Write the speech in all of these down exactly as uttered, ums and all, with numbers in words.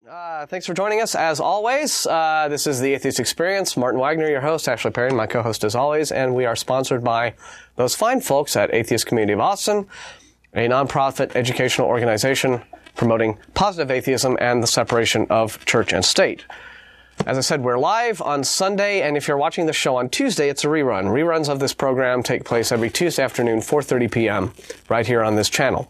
Uh, thanks for joining us, as always. Uh, this is the Atheist Experience. Martin Wagner, your host. Ashley Perrien, my co-host as always. And we are sponsored by those fine folks at Atheist Community of Austin, a nonprofit educational organization promoting positive atheism and the separation of church and state. As I said, we're live on Sunday, and if you're watching the show on Tuesday, it's a rerun. Reruns of this program take place every Tuesday afternoon, four thirty p.m., right here on this channel.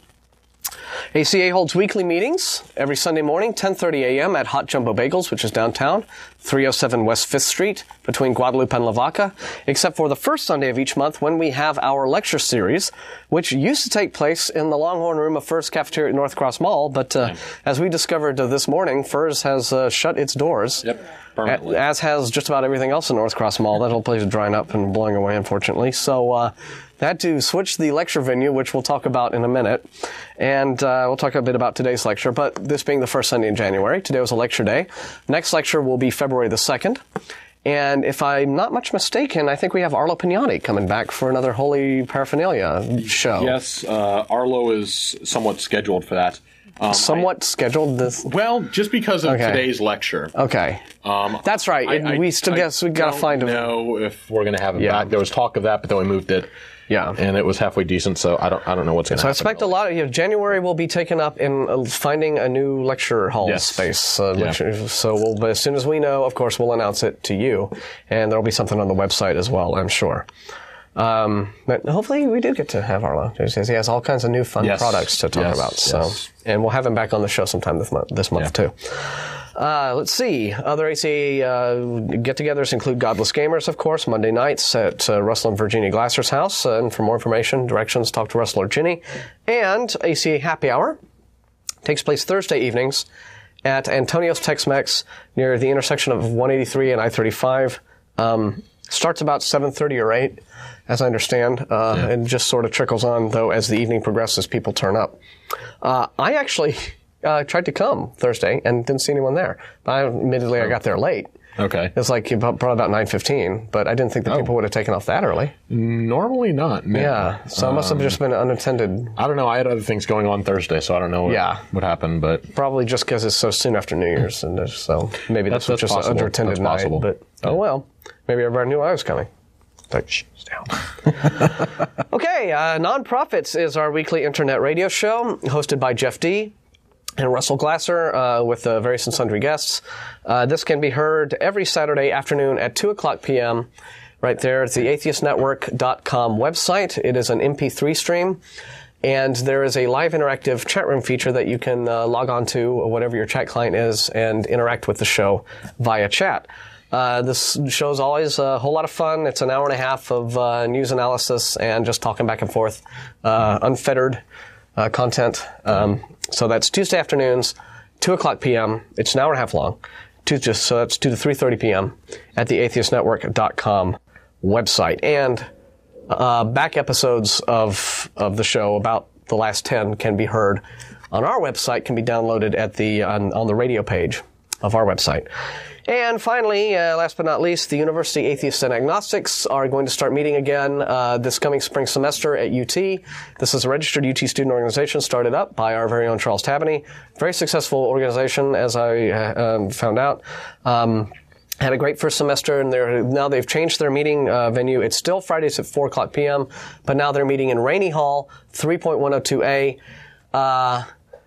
A C A holds weekly meetings every Sunday morning, ten thirty a.m. at Hot Jumbo Bagels, which is downtown, three oh seven West fifth Street, between Guadalupe and Lavaca, except for the first Sunday of each month when we have our lecture series, which used to take place in the Longhorn Room of Furr's Cafeteria at North Cross Mall, but uh, yeah. as we discovered uh, this morning, Furr's has uh, shut its doors. Yep. Permanently. As has just about everything else in North Cross Mall. That whole place is drying up and blowing away, unfortunately. So uh, they had to switch the lecture venue, which we'll talk about in a minute. And uh, we'll talk a bit about today's lecture. But this being the first Sunday in January, today was a lecture day. Next lecture will be February the second. And if I'm not much mistaken, I think we have Arlo Pignati coming back for another Holy Paraphernalia show. Yes, uh, Arlo is somewhat scheduled for that. Um, Somewhat I, scheduled this. Well, just because of okay. today's lecture. Okay, um, that's right. I, I, we still I guess we got to find him. I don't know if we're going to have him yeah. back. There was talk of that, but then we moved it. Yeah, and it was halfway decent, so I don't. I don't know what's going to so happen. So I expect really. a lot of you know, January will be taken up in uh, finding a new lecture hall yes. space. Uh, yeah. lecture, so we'll, as soon as we know, of course, we'll announce it to you, and there will be something on the website as well, I'm sure. Um, but hopefully we do get to have Arlo. He has all kinds of new fun yes. products to talk yes. about. So, yes. and we'll have him back on the show sometime this month, this month yeah. too. Uh, let's see. Other A C A uh, get-togethers include Godless Gamers, of course, Monday nights at uh, Russell and Virginia Glasser's house. Uh, and for more information, directions, talk to Russell or Ginny. And A C A Happy Hour takes place Thursday evenings at Antonio's Tex-Mex near the intersection of one eighty-three and I thirty-five. Um, starts about seven thirty or eight, as I understand, uh, yeah. and just sort of trickles on, though, as the evening progresses, people turn up. Uh, I actually uh, tried to come Thursday and didn't see anyone there. But I, admittedly, oh. I got there late. Okay. It was like probably about nine fifteen, but I didn't think that oh. people would have taken off that early. Normally not. No. Yeah, so um, it must have just been unattended. I don't know. I had other things going on Thursday, so I don't know what, yeah. what happened. But probably just because it's so soon after New Year's, and so maybe that's, that's, that's just an underattended night. Possible. But yeah. oh well, maybe everybody knew I was coming. Like, shh, stay down. Okay, uh, Nonprofits is our weekly internet radio show hosted by Jeff D. and Russell Glasser uh, with uh, various and sundry guests. Uh, this can be heard every Saturday afternoon at two o'clock p.m. right there at the atheist network dot com website. It is an M P three stream, and there is a live interactive chat room feature that you can uh, log on to, whatever your chat client is, and interact with the show via chat. Uh, this show is always a whole lot of fun. It's an hour and a half of uh, news analysis and just talking back and forth, uh, unfettered uh, content. Um, so that's Tuesday afternoons, two o'clock p.m. It's an hour and a half long. Two, just, so that's two to three thirty p.m. at the atheist network dot com website. And uh, back episodes of of the show, about the last ten, can be heard on our website, can be downloaded at the on, on the radio page of our website. And finally, uh, last but not least, the University Atheists and Agnostics are going to start meeting again uh, this coming spring semester at U T. This is a registered U T student organization started up by our very own Charles Tabany. Very successful organization, as I uh, found out. Um, had a great first semester, and they're, now they've changed their meeting uh, venue. It's still Fridays at four o'clock p.m., but now they're meeting in Rainey Hall, three point one oh two A. Uh,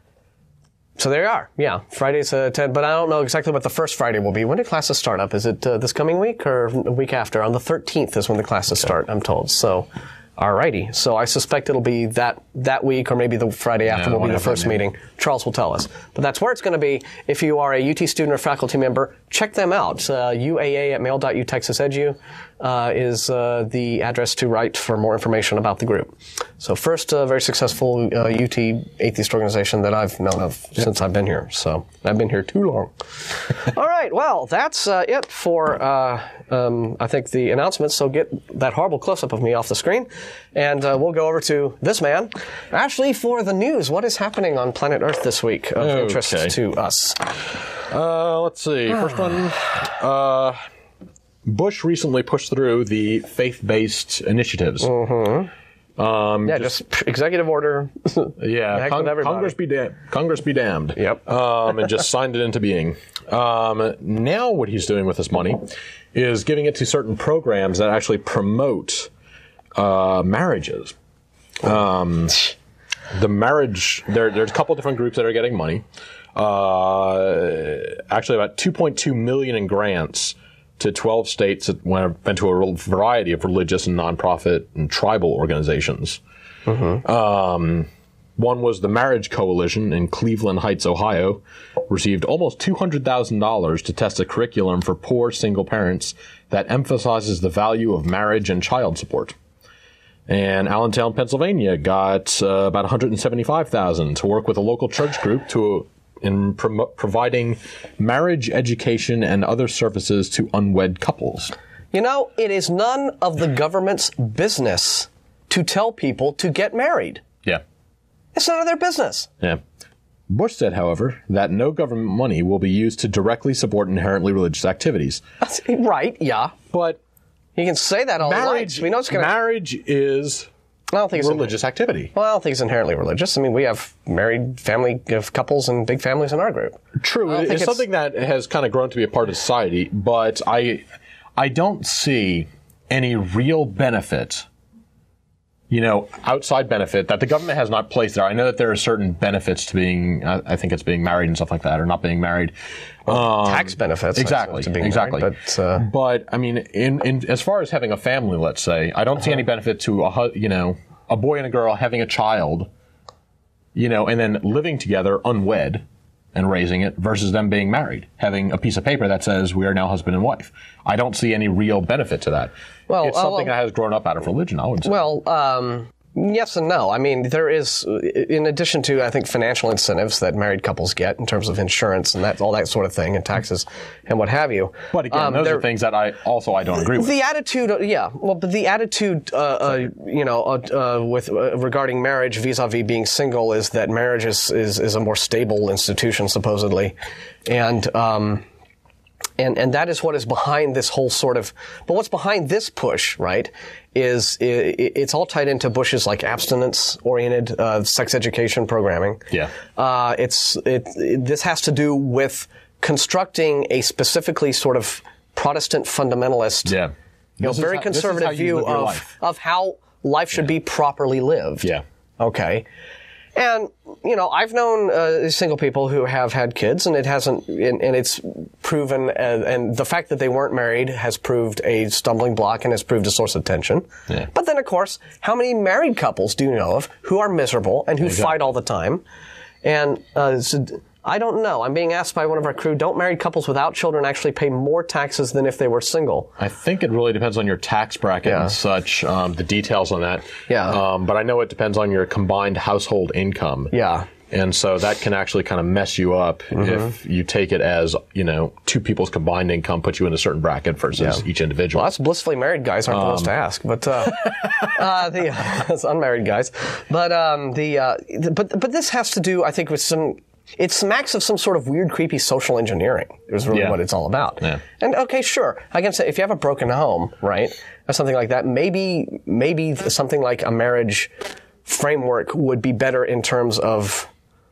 So there you are. Yeah, Fridays at ten, but I don't know exactly what the first Friday will be. When do classes start up? Is it uh, this coming week or a week after? On the thirteenth is when the classes start, I'm told. So, alrighty. So I suspect it'll be that that week, or maybe the Friday after yeah, will be the first meeting. Charles will tell us. But that's where it's going to be. If you are a U T student or faculty member, check them out. Uh, U A A at mail dot u texas edu uh, is uh, the address to write for more information about the group. So first, uh, very successful uh, U T atheist organization that I've known of yep. since I've been here. So I've been here too long. All right, well, that's uh, it for, uh, um, I think, the announcements. So get that horrible close-up of me off the screen, and uh, we'll go over to this man. Ashley, for the news, what is happening on planet Earth this week of okay. interest to us? Uh, let's see. First one, uh, Bush recently pushed through the faith-based initiatives. Mm-hmm. Um, yeah, just, just executive order. yeah, Cong- Congress be damned. Congress be damned. Yep. Um, and just signed it into being. Um, now what he's doing with this money is giving it to certain programs that actually promote uh, marriages. Um, the marriage, there, there's a couple different groups that are getting money. Uh, actually, about two point two million in grants to twelve states that went, went to a variety of religious and nonprofit and tribal organizations. Mm-hmm. Um, one was the Marriage Coalition in Cleveland Heights, Ohio, received almost two hundred thousand dollars to test a curriculum for poor single parents that emphasizes the value of marriage and child support. And Allentown, Pennsylvania got uh, about one hundred seventy-five thousand dollars to work with a local church group to in prom- providing marriage education and other services to unwed couples. You know, it is none of the government's business to tell people to get married. Yeah. It's none of their business. Yeah. Bush said, however, that no government money will be used to directly support inherently religious activities. That's right, yeah. But you can say that all marriage, we know it's gonna... marriage is I don't think it's religious in... activity. Well, I don't think it's inherently religious. I mean, we have married family of couples and big families in our group. True. It's, it's something that has kind of grown to be a part of society, but I, I don't see any real benefit, you know, outside benefit that the government has not placed there. I know that there are certain benefits to being, I think it's being married and stuff like that, or not being married. Well, um, tax benefits. Exactly. To being exactly. Married, but, uh, but, I mean, in, in as far as having a family, let's say, I don't uh-huh. see any benefit to, a, you know, a boy and a girl having a child, you know, and then living together unwed and raising it versus them being married, having a piece of paper that says we are now husband and wife. I don't see any real benefit to that. Well, it's something uh, well, that has grown up out of religion, I would say. Well, um, yes and no. I mean, there is, in addition to, I think, financial incentives that married couples get in terms of insurance and that all that sort of thing, and taxes and what have you. But again, um, those are things that I also I don't agree with. The attitude, yeah, well, but the attitude, uh, uh, you know, uh, uh, with uh, regarding marriage vis-a-vis being single is that marriage is is, is a more stable institution, supposedly, and. Um, And and that is what is behind this whole sort of, but what's behind this push, right, is it, it's all tied into Bush's like abstinence-oriented uh, sex education programming. Yeah. Uh, it's it, it. This has to do with constructing a specifically sort of Protestant fundamentalist, yeah, you know, very how, conservative view of life. of how life should yeah. be properly lived. Yeah. Okay. And, you know, I've known uh, single people who have had kids, and it hasn't, and, and it's proven, uh, and the fact that they weren't married has proved a stumbling block and has proved a source of tension. Yeah. But then, of course, how many married couples do you know of who are miserable and who exactly. fight all the time? And uh, so I don't know. I'm being asked by one of our crew, don't married couples without children actually pay more taxes than if they were single? I think it really depends on your tax bracket yeah. and such, um, the details on that. Yeah. Um, but I know it depends on your combined household income. Yeah. And so that can actually kind of mess you up mm-hmm. if you take it as, you know, two people's combined income puts you in a certain bracket versus yeah. each individual. Well, that's blissfully married guys aren't um, the ones to ask, but uh, uh, the uh, that's unmarried guys. But um, the uh, but but this has to do, I think, with some. It smacks of some sort of weird, creepy social engineering is really yeah. what it's all about. Yeah. And okay, sure, I can say if you have a broken home, right, or something like that, maybe maybe something like a marriage framework would be better in terms of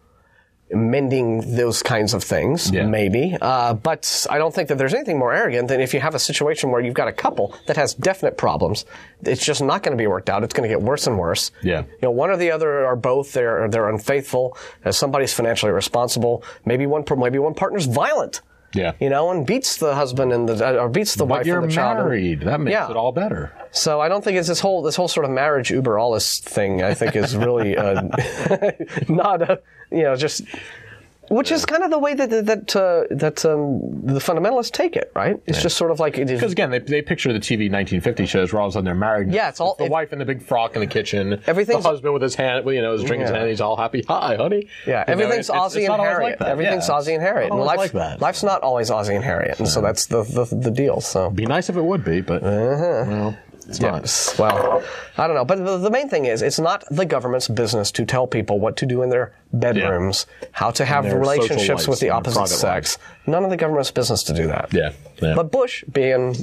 mending those kinds of things, yeah. maybe. Uh, but I don't think that there's anything more arrogant than if you have a situation where you've got a couple that has definite problems. It's just not going to be worked out. It's going to get worse and worse. Yeah. You know, one or the other or both, they're, they're unfaithful. Uh, somebody's financially responsible. Maybe one, maybe one partner's violent. Yeah. You know, and beats the husband and the, or beats the but wife you're and the child. married. That makes yeah. it all better. So I don't think it's this whole, this whole sort of marriage uber alles thing, I think is really, uh, not a, you know, just, Which yeah. is kind of the way that that uh, that um, the fundamentalists take it, right? It's yeah. just sort of like it is. Because again, they they picture the T V nineteen fifty shows where all of a sudden they're married. Yeah, it's all the it, wife in the big frock in the kitchen. Everything's the husband with his hand, you know, his drink in his hand. He's all happy. Hi, honey. Yeah, you everything's know, it, Ozzy it's, and it's Harriet. Like everything's yeah, Ozzy and Harriet. And life, like that. Life's not always Ozzy and Harriet, and so, so that's the, the the deal. So be nice if it would be, but uh-huh. well. It's yes. not. Well, I don't know. But the, the main thing is, it's not the government's business to tell people what to do in their bedrooms, yeah. how to have relationships with the opposite sex. Lives. None of the government's business to do that. Yeah. yeah. But Bush, being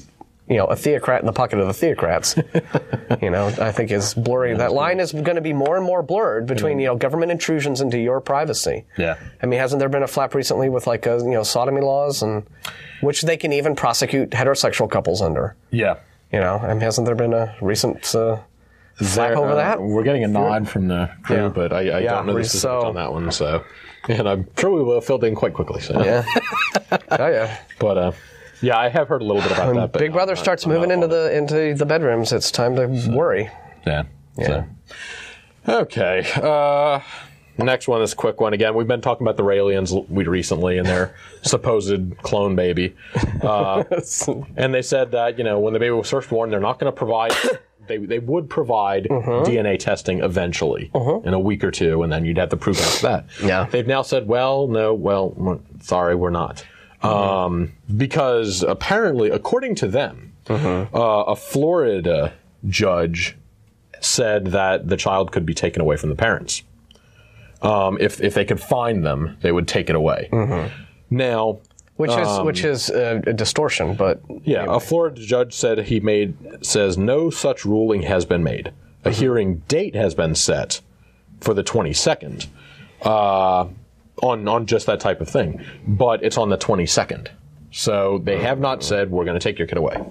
you know, a theocrat in the pocket of the theocrats, you know, I think is blurring. That line is going to be more and more blurred between, you know, government intrusions into your privacy. Yeah. I mean, hasn't there been a flap recently with like, a, you know, sodomy laws and which they can even prosecute heterosexual couples under? Yeah. You know, I mean, hasn't there been a recent uh, flap there, over uh, that? We're getting a nod from the crew, Yeah. but I, I Yeah, don't know the specifics so- on that one, so. And I'm sure we will have filled in quite quickly, so. Yeah. Oh, yeah. But, uh, yeah, I have heard a little bit about When that. But Big Brother I'm not- starts I'm not moving into on it. the into the bedrooms, it's time to worry. Yeah. Yeah. So. Okay. Uh, next one is a quick one. Again, we've been talking about the Raelians l- we recently and their supposed clone baby. Uh, and they said that, you know, when the baby was first born, they're not going to provide... They, they would provide Mm-hmm. D N A testing eventually in a week or two, and then you'd have to prove after that. Yeah. They've now said, well, no, well, we're- sorry, we're not. Um, because apparently, according to them, Mm-hmm. uh, a Florida judge said that the child could be taken away from the parents. Um, if if they could find them, they would take it away. Mm-hmm. Now, Which is Um, which is uh, a distortion, but yeah, a Florida judge said he made says no such ruling has been made. A hearing date has been set for the twenty-second uh, on on just that type of thing, but it's on the twenty-second. So they have not said we're going to take your kid away.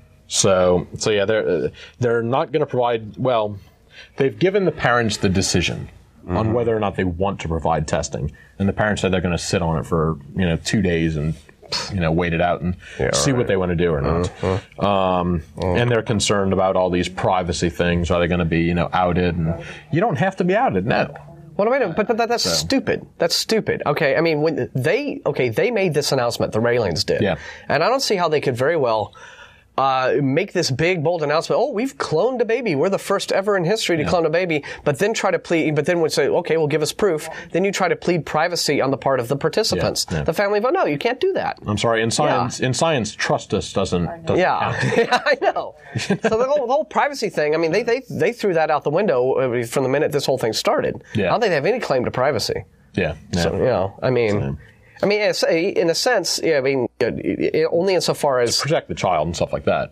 So so yeah, they're they're not going to provide. Well, they've given the parents the decision on whether or not they want to provide testing, and the parents said they're going to sit on it for you know two days and you know wait it out and Yeah, see right. what they want to do or not. Uh-huh. Um, And they're concerned about all these privacy things. Are they going to be you know outed? And you don't have to be outed. No. Well, wait a minute, but, but that, that's stupid. That's stupid. Okay, I mean, when they okay, they made this announcement. The Raelians did. Yeah. And I don't see how they could very well uh, make this big, bold announcement. Oh, we've cloned a baby. We're the first ever in history to clone a baby. But then try to plead. But then would say, okay, well, give us proof. Then you try to plead privacy on the part of the participants. Yeah, yeah. The family vote. No, you can't do that. I'm sorry. In science, in science, trust us doesn't. doesn't Yeah, count. yeah, I know. So the whole, the whole privacy thing, I mean, they, they they threw that out the window uh, from the minute this whole thing started. Yeah. I don't think they have any claim to privacy. Yeah. yeah. So, you know, I mean, I mean, it's- in a sense, yeah, I mean, it, it, only insofar as Protect the child and stuff like that.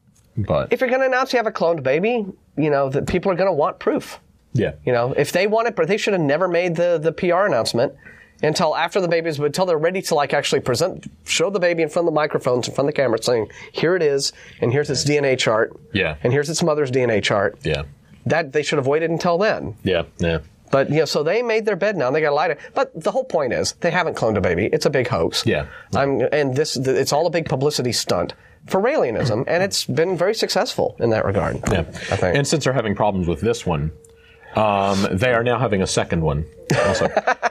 But if you're going to announce you have a cloned baby, you know, that people are going to want proof. yeah. You know, if they want it, but they should have never made the, the P R announcement until after the baby's, until they're ready to like actually present, show the baby in front of the microphones, in front of the camera, saying, here it is, and here's its D N A chart. Yeah. And here's its mother's D N A chart. Yeah. That they should have waited until then. Yeah. Yeah. But, you know, so they made their bed now, and they got to lie to. But the whole point is, they haven't cloned a baby. It's a big hoax. Yeah. I'm, and this, it's all a big publicity stunt for Raelianism, and it's been very successful in that regard. Yeah. I think. And since they're having problems with this one, um, they are now having a second one. Also,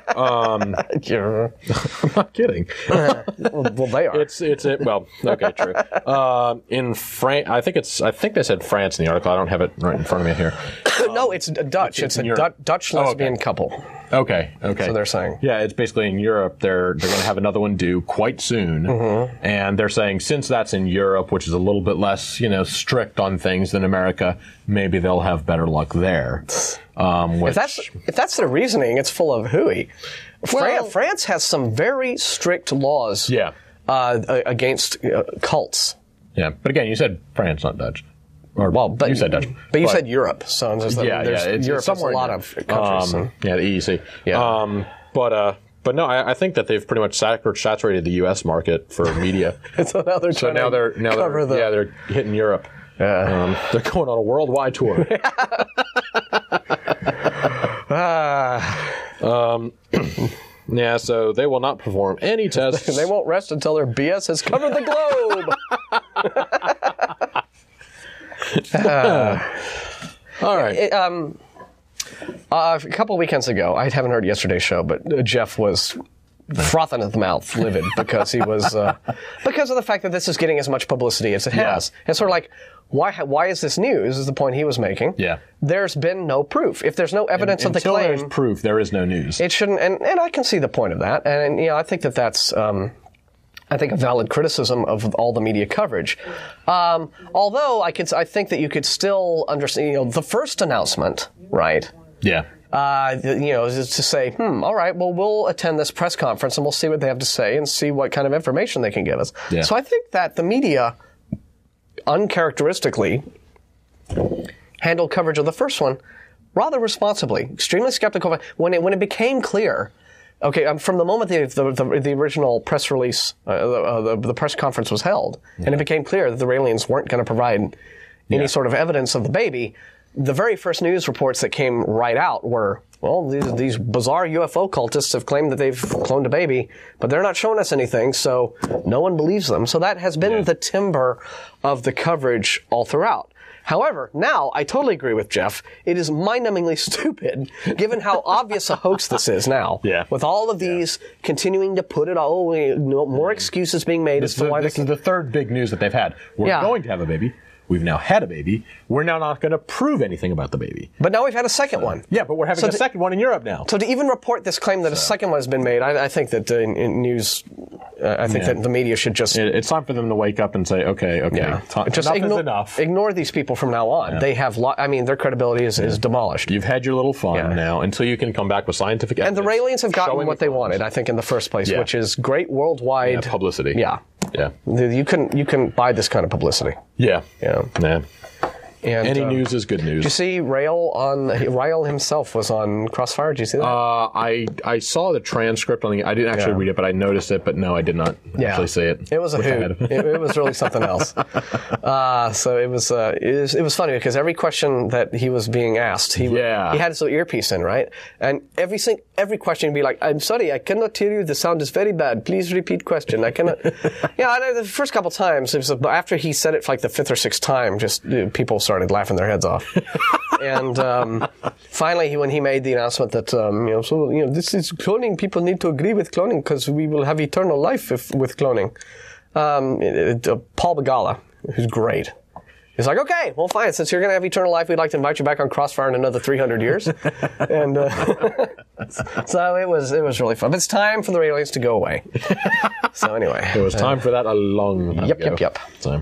um, Yeah. I'm not kidding. well, well, they are. It's it's it. Well, okay, true. Um, in France, I think it's. I think they said France in the article. I don't have it right in front of me here. no, it's Dutch. It's, it's in a Europe. Du- Dutch Oh, okay. lesbian couple. Okay. Okay. So they're saying. Yeah, it's basically in Europe. They're they're going to have another one due quite soon, Mm-hmm. and they're saying since that's in Europe, which is a little bit less, you know, strict on things than America, maybe they'll have better luck there. Um, which, If that's if that's their reasoning, it's full of hooey. Fran- Well- France has some very strict laws yeah, uh, a- against uh, cults. yeah. But again, you said France, not Dutch. Or Well, but you said Dutch. But you said Europe, so it's just that yeah, there's, yeah. It's, Europe it's somewhere has a lot in of there. countries. Um, yeah, the E E C. Yeah. Um, but uh, but no, I, I think that they've pretty much sat- saturated the U S market for media. and so now they're So trying now to they're now cover they're, the. yeah they're hitting Europe. Yeah. Um, they're going on a worldwide tour. Ah. Yeah, so they will not perform any tests. They won't rest until their B S has covered the globe. All right. It, um, uh, a couple weekends ago, I haven't heard yesterday's show, but uh, Jeff was frothing at the mouth, livid, because he was uh, because of the fact that this is getting as much publicity as it has. It's sort of like, why? Why is this news? Is the point he was making? Yeah. There's been no proof. If there's no evidence of the Until claim, there's proof, there is no news. it shouldn't. And, and I can see the point of that. And, and you know, I think that that's. Um, I think a valid criticism of all the media coverage. Um, although I could, I think that you could still understand. You know, the first announcement, right? Yeah. Uh, you know, is to say, hmm, all right, well, we'll attend this press conference and we'll see what they have to say and see what kind of information they can give us. Yeah. So I think that the media uncharacteristically handled coverage of the first one rather responsibly. Extremely skeptical of it. When it, when it became clear, okay, um, from the moment the, the, the, the original press release, uh, the, the, the press conference was held, yeah. and it became clear that the Raelians weren't going to provide any yeah. sort of evidence of the baby, the very first news reports that came right out were, well, these, these bizarre U F O cultists have claimed that they've cloned a baby, but they're not showing us anything, so no one believes them. So that has been yeah. the timber of the coverage all throughout. However, now, I totally agree with Jeff. It is mind-numbingly stupid, given how obvious a hoax this is now. Yeah. With all of these yeah. continuing to put it all, you know, more excuses being made this, as to why this this is the third big news that they've had. We're yeah. going to have a baby. We've now had a baby. We're now not going to prove anything about the baby. But now we've had a second so, one. Yeah, but we're having so a to, second one in Europe now. So to even report this claim that so. a second one has been made, I, I think that uh, in, in news, uh, I think yeah. that the media should just... It, it's time for them to wake up and say, okay, okay, yeah. t- just enough ignore, is enough. Ignore these people from now on. Yeah. They have, lo- I mean, their credibility is, yeah. is demolished. You've had your little fun yeah. now until you can come back with scientific evidence. And the Raelians have gotten what they wanted, I think, in the first place, yeah. which is great worldwide... Yeah, publicity. Yeah. Yeah. You couldn't, you couldn't buy this kind of publicity. Yeah. Yeah. Yeah. And, Any um, news is good news. Did you see Rael on Rael himself was on Crossfire? Did you see that? Uh, I I saw the transcript on the. I didn't actually yeah. read it, but I noticed it. But no, I did not yeah. actually see it. It was a hoot. it, it was really something else. Uh, so it was, uh, it was it was funny because every question that he was being asked, he yeah. he had his little earpiece in, right? And every sing, every question would be like, "I'm sorry, I cannot hear you. The sound is very bad. Please repeat question. I cannot." yeah, and the first couple times, it was after he said it for like the fifth or sixth time, just you know, people started laughing their heads off. and um, finally, he, when he made the announcement that um, you know, so you know, this is cloning. People need to agree with cloning because we will have eternal life if, with cloning. Um, it, it, uh, Paul Begala, who's great, he's like, okay, well, fine. Since you're going to have eternal life, we'd like to invite you back on Crossfire in another three hundred years. and uh, so it was it was really fun. But it's time for the Raelians to go away. So anyway, it was time uh, for that a long time yep, ago. Yep, yep, So.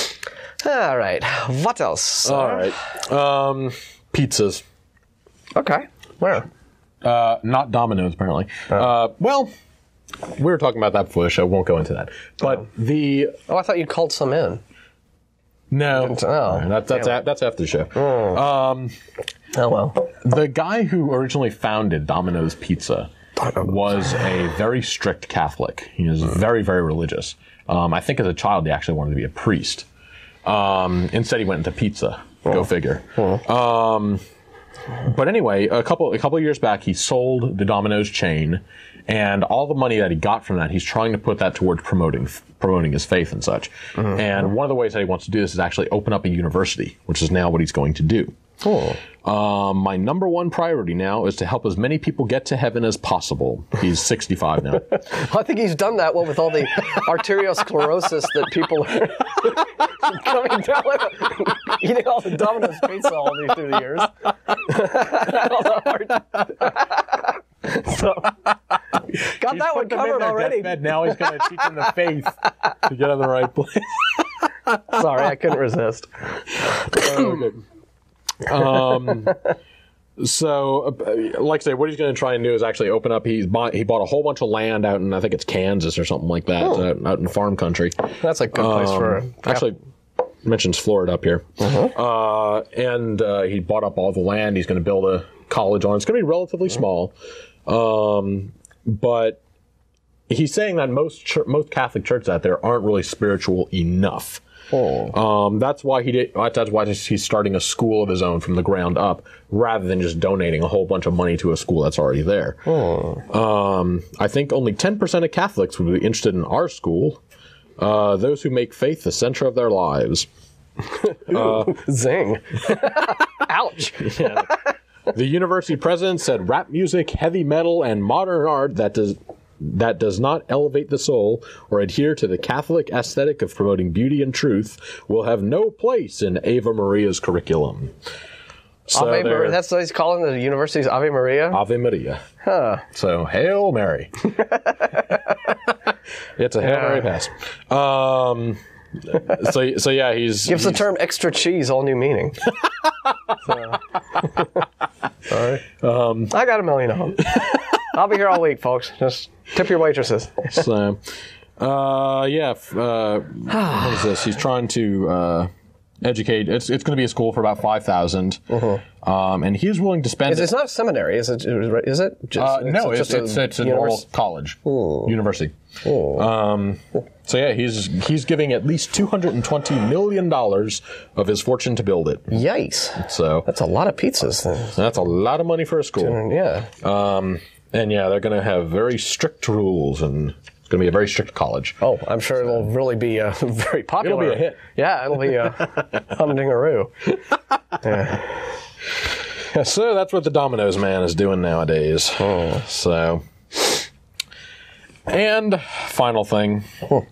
All right. What else? Sir? All right. Um, pizzas. Okay. Where? Uh, not Domino's, apparently. Oh. Uh, well, we were talking about that before the show. Won't go into that. But oh. the... Oh, I thought you called some in. No. Oh. That, that's, a, that's after the show. Oh. Um, oh, well. The guy who originally founded Domino's Pizza was a very strict Catholic. He was very, very religious. Um, I think as a child, he actually wanted to be a priest. Um, instead, he went into pizza. Oh. Go figure. Oh. Um, but anyway, a couple a couple of years back, he sold the Domino's chain, and all the money that he got from that, he's trying to put that towards promoting promoting his faith and such. Mm-hmm. And one of the ways that he wants to do this is actually open up a university, which is now what he's going to do. Oh. Um, my number one priority now is to help as many people get to heaven as possible. He's sixty-five now. I think he's done that one with all the arteriosclerosis that people are coming down with, eating all the Domino's pizza all these through the years. So, got he's that one covered already. Bed. Now he's going to teach them the faith to get in the right place. Sorry, I couldn't resist. Oh, good. Um, so, uh, like I say, what he's going to try and do is actually open up. He's bought, he bought a whole bunch of land out in, I think it's Kansas or something like that, oh. uh, out in farm country. That's a good place um, for. Yeah. Actually, mentions Florida up here. Uh-huh. Uh, and uh, he bought up all the land. He's going to build a college on it. It's going to be relatively uh-huh. small, um, but he's saying that most ch- most Catholic churches out there aren't really spiritual enough. Oh. Um, that's why he did. That's why he's starting a school of his own from the ground up, rather than just donating a whole bunch of money to a school that's already there. Oh. Um, I think only ten percent of Catholics would be interested in our school. Uh, those who make faith the center of their lives. Ooh, uh, zing! Ouch! Yeah. The university president said, "Rap music, heavy metal, and modern art that does." that does not elevate the soul or adhere to the Catholic aesthetic of promoting beauty and truth will have no place in Ave Maria's curriculum." So Ave Maria, that's what he's calling the university's Ave Maria? Ave Maria. Huh. So, Hail Mary. It's a Hail yeah. Mary pass. Um, so, so yeah, he's... Gives he's, the term extra cheese all new meaning. So. Sorry. Um, I got a million of them. I'll be here all week, folks. Just tip your waitresses. So, Uh, yeah. Uh, what is this? He's trying to uh, educate. It's it's going to be a school for about five thousand, uh-huh. um, and he's willing to spend. Is, it's not a seminary, is it? Is it? Just, uh, no, it's, it's it's, it's, it's a normal college, Ooh. university. Ooh. Um, so yeah, he's he's giving at least two hundred and twenty million dollars of his fortune to build it. Yikes! So that's a lot of pizzas. Then. That's a lot of money for a school. Yeah. Um, and yeah, they're going to have very strict rules and. It's going to be a very strict college. Oh, I'm sure it'll really be uh, very popular. It'll be a hit. Yeah, it'll be a humdingaroo. Yeah. So that's what the Domino's man is doing nowadays. Oh. So, and final thing, oh.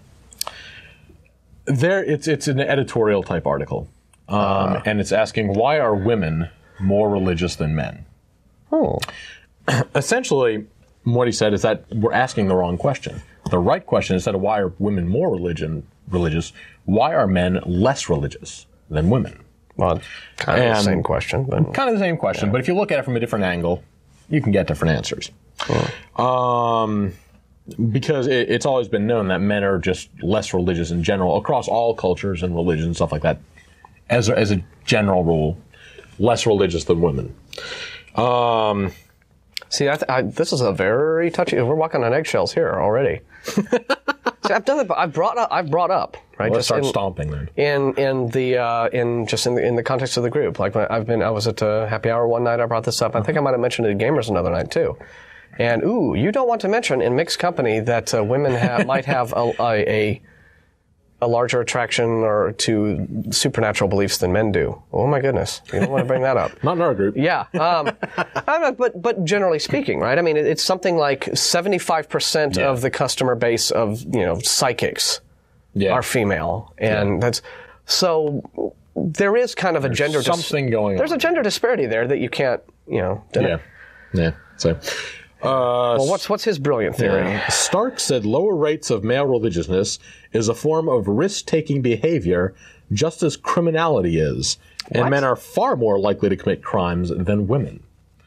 there it's it's an editorial type article, um, uh. and it's asking why are women more religious than men? Oh. Essentially, what he said is that we're asking the wrong question. The right question, instead of why are women more religion religious, why are men less religious than women? Well, kind of and the same question. But, kind of the same question, yeah. But if you look at it from a different angle, you can get different answers. Oh. Um, because it, it's always been known that men are just less religious in general, across all cultures and religions and stuff like that, as a, as a general rule, less religious than women. Um... See, I th- I, this is a very touchy. We're walking on eggshells here already. See, I've done it. I've brought up. I've brought up. Right. Well, let's just start in, stomping then. In in the uh, in just in the in the context of the group. Like when I've been. I was at a happy hour one night. I brought this up. I think I might have mentioned it to gamers another night too. And ooh, you don't want to mention in mixed company that uh, women ha- might have a, a, a a larger attraction or to supernatural beliefs than men do. Oh my goodness, you don't want to bring that up. Not in our group. Yeah, um, I'm not, but but generally speaking, right? I mean, it's something like seventy-five percent yeah. of the customer base of you know psychics yeah. are female, and yeah. that's so. There is kind of a there's gender something dis- going. There's on. a gender disparity there that you can't you know. Yeah, yeah. So. Uh, well, what's what's his brilliant theory? Yeah. Stark said lower rates of male religiousness is a form of risk-taking behavior, just as criminality is, and what? men are far more likely to commit crimes than women.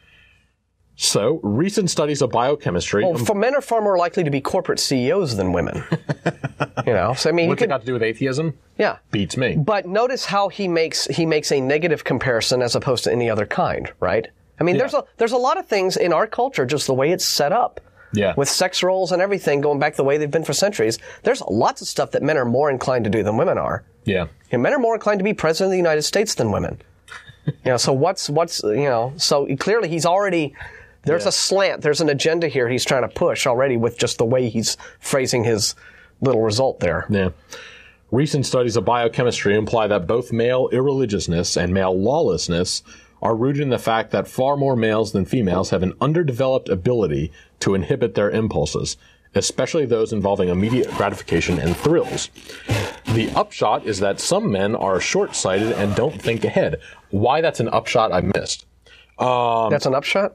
So, recent studies of biochemistry... Well, for men are far more likely to be corporate C E Os than women. You know, so I mean... What's it got to do with atheism? Yeah. Beats me. But notice how he makes he makes a negative comparison as opposed to any other kind, right? I mean, yeah. there's a there's a lot of things in our culture, just the way it's set up. Yeah. With sex roles and everything going back the way they've been for centuries, there's lots of stuff that men are more inclined to do than women are. Yeah. And men are more inclined to be president of the United States than women. You know, so what's what's you know, so clearly he's already there's yeah. a slant, there's an agenda here he's trying to push already with just the way he's phrasing his little result there. Yeah. Recent studies of biochemistry imply that both male irreligiousness and male lawlessness are rooted in the fact that far more males than females have an underdeveloped ability to inhibit their impulses, especially those involving immediate gratification and thrills. The upshot is that some men are short-sighted and don't think ahead. Why that's an upshot, I missed. Um, That's an upshot?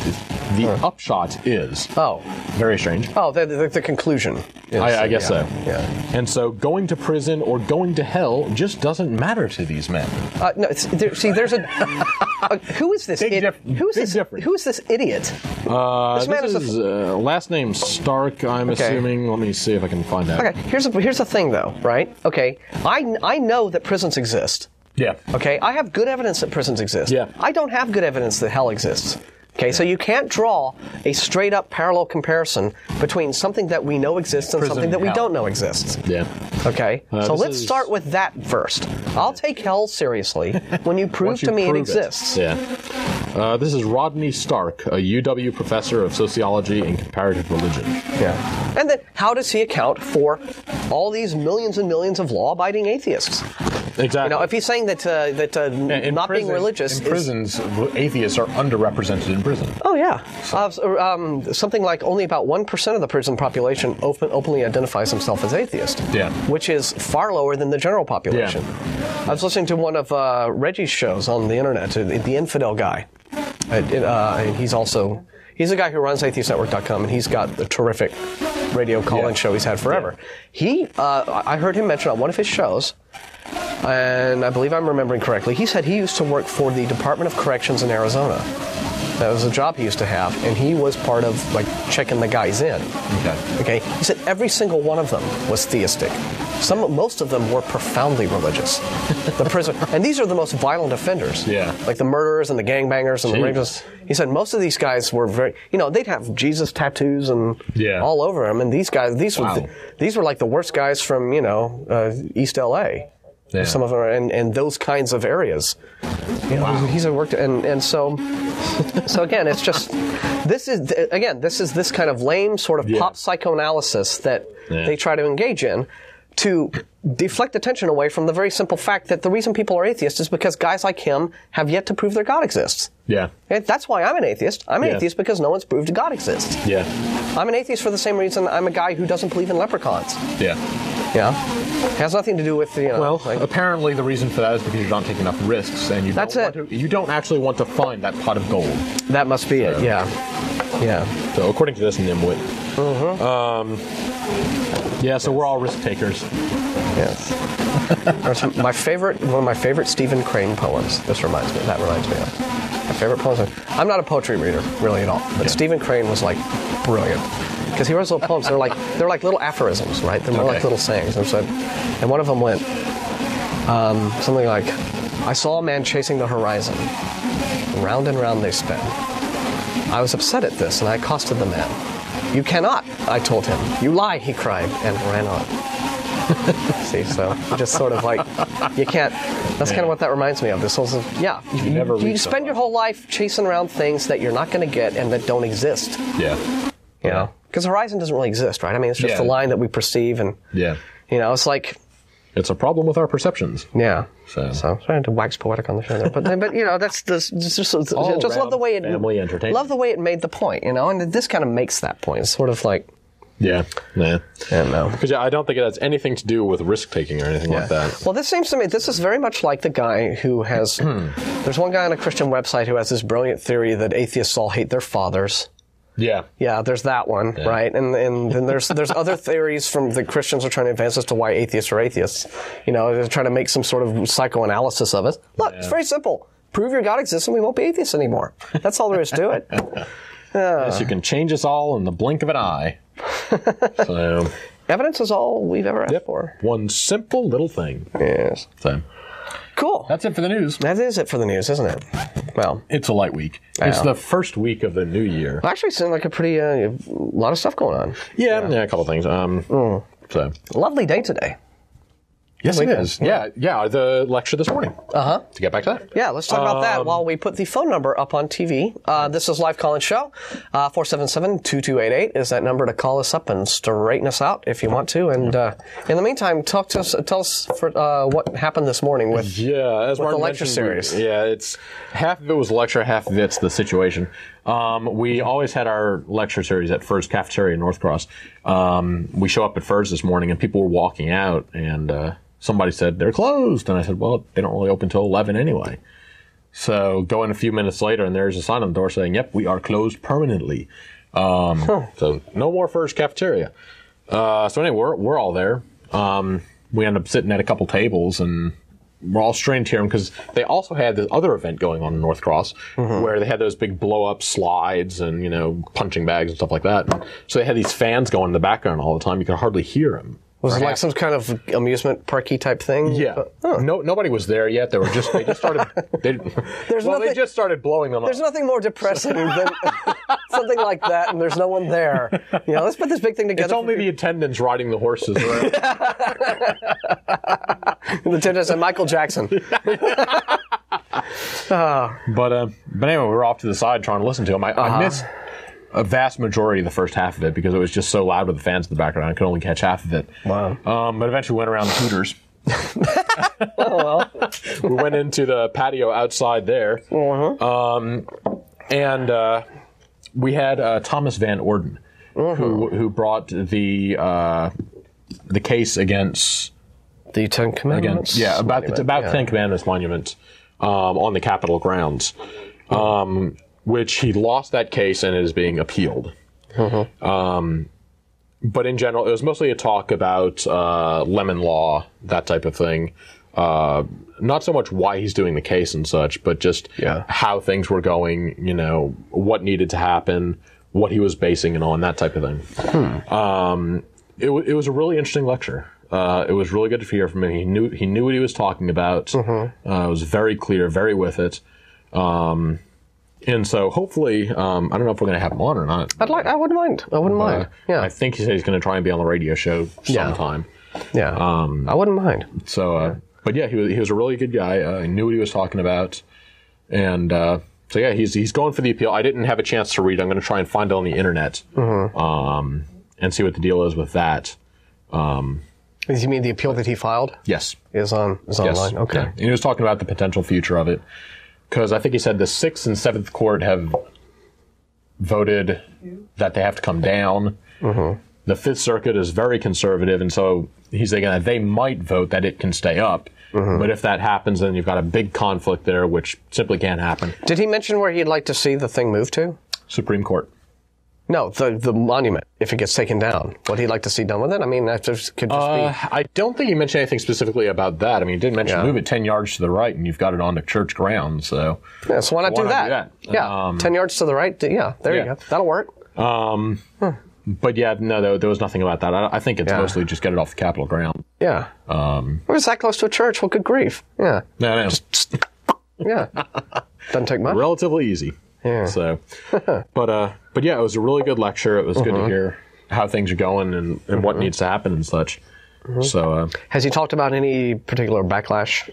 The huh. upshot is... Oh. Very strange. Oh, the, the, the conclusion. Is, I, I guess yeah, so. Yeah. And so going to prison or going to hell just doesn't matter to these men. Uh, no, it's, there, see, there's a... uh, who is this idiot? Who's this, who's this idiot? Uh, this man this is, is a, uh, last name Stark, I'm okay. assuming. Let me see if I can find out. Okay, here's, a, here's the thing, though, right? Okay, I, I know that prisons exist. Yeah. Okay, I have good evidence that prisons exist. Yeah. I don't have good evidence that hell exists. Okay, so you can't draw a straight-up parallel comparison between something that we know exists and Prison something that we hell. don't know exists. Yeah. Okay, uh, so let's is... start with that first. I'll take hell seriously when you prove you to me prove it exists. It. Yeah. Uh, this is Rodney Stark, a U W professor of sociology and comparative religion. Yeah. And then how does he account for all these millions and millions of law-abiding atheists? Exactly. You know, if he's saying that uh, that uh, yeah, not prison, being religious in is, prisons, atheists are underrepresented in prison. Oh yeah, uh, um, something like only about one percent of the prison population open, openly identifies himself as atheist. Yeah, which is far lower than the general population. Yeah. I was listening to one of uh, Reggie's shows on the internet, the Infidel Guy. It, uh, and he's also he's a guy who runs atheist network dot com, and he's got a terrific radio call-in yeah. show he's had forever. Yeah. He, uh, I heard him mention on one of his shows and I believe I'm remembering correctly, he said he used to work for the Department of Corrections in Arizona. That was a job he used to have, and he was part of, like, checking the guys in. Okay. Okay. He said every single one of them was theistic. Some, most of them were profoundly religious. The prison, and these are the most violent offenders. Yeah. Like the murderers and the gangbangers and Jeez. the rapists. He said most of these guys were very, you know, they'd have Jesus tattoos and yeah. all over them. And these guys, these wow. were, these were like the worst guys from, you know, uh, East L A. Yeah. Some of them are in, in those kinds of areas. You know, wow. He's worked, and and so, so again, it's just this is again this is this kind of lame sort of yeah. pop psychoanalysis that yeah. they try to engage in to deflect attention away from the very simple fact that the reason people are atheists is because guys like him have yet to prove their God exists. Yeah. And that's why I'm an atheist. I'm an yeah. atheist because no one's proved God exists. Yeah. I'm an atheist for the same reason I'm a guy who doesn't believe in leprechauns. Yeah. Yeah. It has nothing to do with, you know... Well, like, apparently the reason for that is because you don't take enough risks, and you that's don't it. Want to, you don't actually want to find that pot of gold. That must be so. it, yeah. Yeah. So according to this nimwit. Mm-hmm. Um, yeah, so we're all risk takers. Yes. Some, my favorite, one of my favorite Stephen Crane poems, this reminds me, that reminds me of. My favorite poems. I'm not a poetry reader, really, at all, but yeah. Stephen Crane was, like, brilliant. Because he writes little poems. They're like they're like little aphorisms, right? They're more okay. like little sayings. And, so, and one of them went um, something like, "I saw a man chasing the horizon. Round and round they sped. I was upset at this, and I accosted the man. 'You cannot,' I told him. 'You lie,' he cried, and ran on." See, so just sort of like you can't. That's yeah. kind of what that reminds me of. This whole, yeah. You, you never. You, you spend your whole life chasing around things that you're not going to get and that don't exist. Yeah. You know. Because horizon doesn't really exist, right? I mean, it's just yeah. the line that we perceive, and yeah, you know, it's like it's a problem with our perceptions. Yeah. So, so I'm trying to wax poetic on the show there, but but you know, that's this just just, just love the way it family entertainment. Love the way it made the point, you know, and this kind of makes that point. It's sort of like yeah, yeah, yeah, no, because yeah, I don't think it has anything to do with risk taking or anything yeah. like that. Well, this seems to me this is very much like the guy who has. There's one guy on a Christian website who has this brilliant theory that atheists all hate their fathers. Yeah, yeah. There's that one, yeah. right? And and then there's there's other theories from the Christians are trying to advance as to why atheists are atheists. You know, they're trying to make some sort of psychoanalysis of it. Look, yeah. it's very simple. Prove your God exists, and we won't be atheists anymore. That's all there is to it. Uh, yes, you can change us all in the blink of an eye. So, evidence is all we've ever asked yep. for. One simple little thing. Yes. So. Cool. That's it for the news. That is it for the news, isn't it? Well, it's a light week. It's the first week of the new year. Well, actually, it seemed like a pretty uh, a lot of stuff going on. Yeah, yeah, yeah a couple things. Um, mm. So lovely day today. Yes, it is. Yeah, yeah. The lecture this morning. Uh huh. To get back to that. Yeah, let's talk um, about that while we put the phone number up on T V. Uh, this is Live Call-In Show. Uh, four seven seven, two two eight eight is that number to call us up and straighten us out if you want to. And uh, in the meantime, talk to us. Tell us for, uh, what happened this morning with yeah, as with Mark the lecture series. We, yeah, it's half of it was lecture, half of it's the situation. Um, we always had our lecture series at Furr's Cafeteria in North Cross. Um, we show up at Furr's this morning, and people were walking out, and uh, somebody said, they're closed. And I said, well, they don't really open until eleven anyway. So go in a few minutes later, and there's a sign on the door saying, yep, we are closed permanently. Um, huh. So no more Furr's Cafeteria. Uh, so anyway, we're, we're all there. Um, we end up sitting at a couple tables, and we're all strained here because they also had this other event going on in North Cross mm-hmm. where they had those big blow-up slides and, you know, punching bags and stuff like that. And so they had these fans going in the background all the time. You could hardly hear them. Was it like some kind of amusement parky type thing? Yeah. But, huh. No, nobody was there yet. They were just they just started. They, there's well, nothing, they just started blowing them up. There's nothing more depressing than something like that, and there's no one there. You know, let's put this big thing together. It's only the attendants riding the horses around. The attendants and Michael Jackson. oh. But uh, but anyway, we were off to the side trying to listen to them. I, uh-huh. I missed a vast majority of the first half of it because it was just so loud with the fans in the background. I could only catch half of it. Wow. Um, but eventually went around the Hooters. Oh, well. We went into the patio outside there. Uh-huh. Um, and uh, we had uh, Thomas Van Orden, uh-huh. who who brought the uh, the case against the Ten Commandments. Against, yeah, about monument. the about yeah. Ten Commandments monument um, on the Capitol grounds. Um, which he lost that case and is being appealed. Mm-hmm. Um, but in general, it was mostly a talk about uh, lemon law, that type of thing. uh, not so much why he's doing the case and such, but just yeah. how things were going, you know, what needed to happen, what he was basing it on, that type of thing. Hmm. Um, it, w- it was a really interesting lecture. Uh, it was really good to hear from him. He knew he knew what he was talking about. Mm-hmm. Uh, it was very clear, very with it. Um, and so hopefully, um, I don't know if we're going to have him on or not. I'd like. I wouldn't mind. I wouldn't uh, mind. Yeah. I think he said he's going to try and be on the radio show sometime. Yeah. yeah. Um, I wouldn't mind. So, uh, yeah. but yeah, he was he was a really good guy. Uh, he knew what he was talking about, and uh, so yeah, he's he's going for the appeal. I didn't have a chance to read it. I'm going to try and find it on the internet, mm-hmm. um, and see what the deal is with that. Um, You mean the appeal that he filed? Yes. Is on is yes. online? Okay. Yeah. And he was talking about the potential future of it. Because I think he said the Sixth and Seventh Court have voted that they have to come down. Mm-hmm. The Fifth Circuit is very conservative, and so he's thinking that they might vote that it can stay up. Mm-hmm. But if that happens, then you've got a big conflict there, which simply can't happen. Did he mention where he'd like to see the thing move to? Supreme Court. No, the the monument, if it gets taken down. What he'd like to see done with it? I mean, that just, could just uh, be... I don't think he mentioned anything specifically about that. I mean, he did mention yeah. move it ten yards to the right, and you've got it on the church ground, so... Yeah, so why not, why do, not that? do that? Yeah, um, ten yards to the right, yeah, there yeah. you go. That'll work. Um, huh. But yeah, no, there, there was nothing about that. I, I think it's yeah. mostly just get it off the Capitol ground. Yeah. Um, We're just that close to a church. Well, good grief. Yeah. No, no. Just, yeah. Doesn't take much. Relatively easy. Yeah. So, but uh, but yeah, it was a really good lecture. It was uh-huh. good to hear how things are going and, and uh-huh. what needs to happen and such. Uh-huh. So, uh, has he talked about any particular backlash?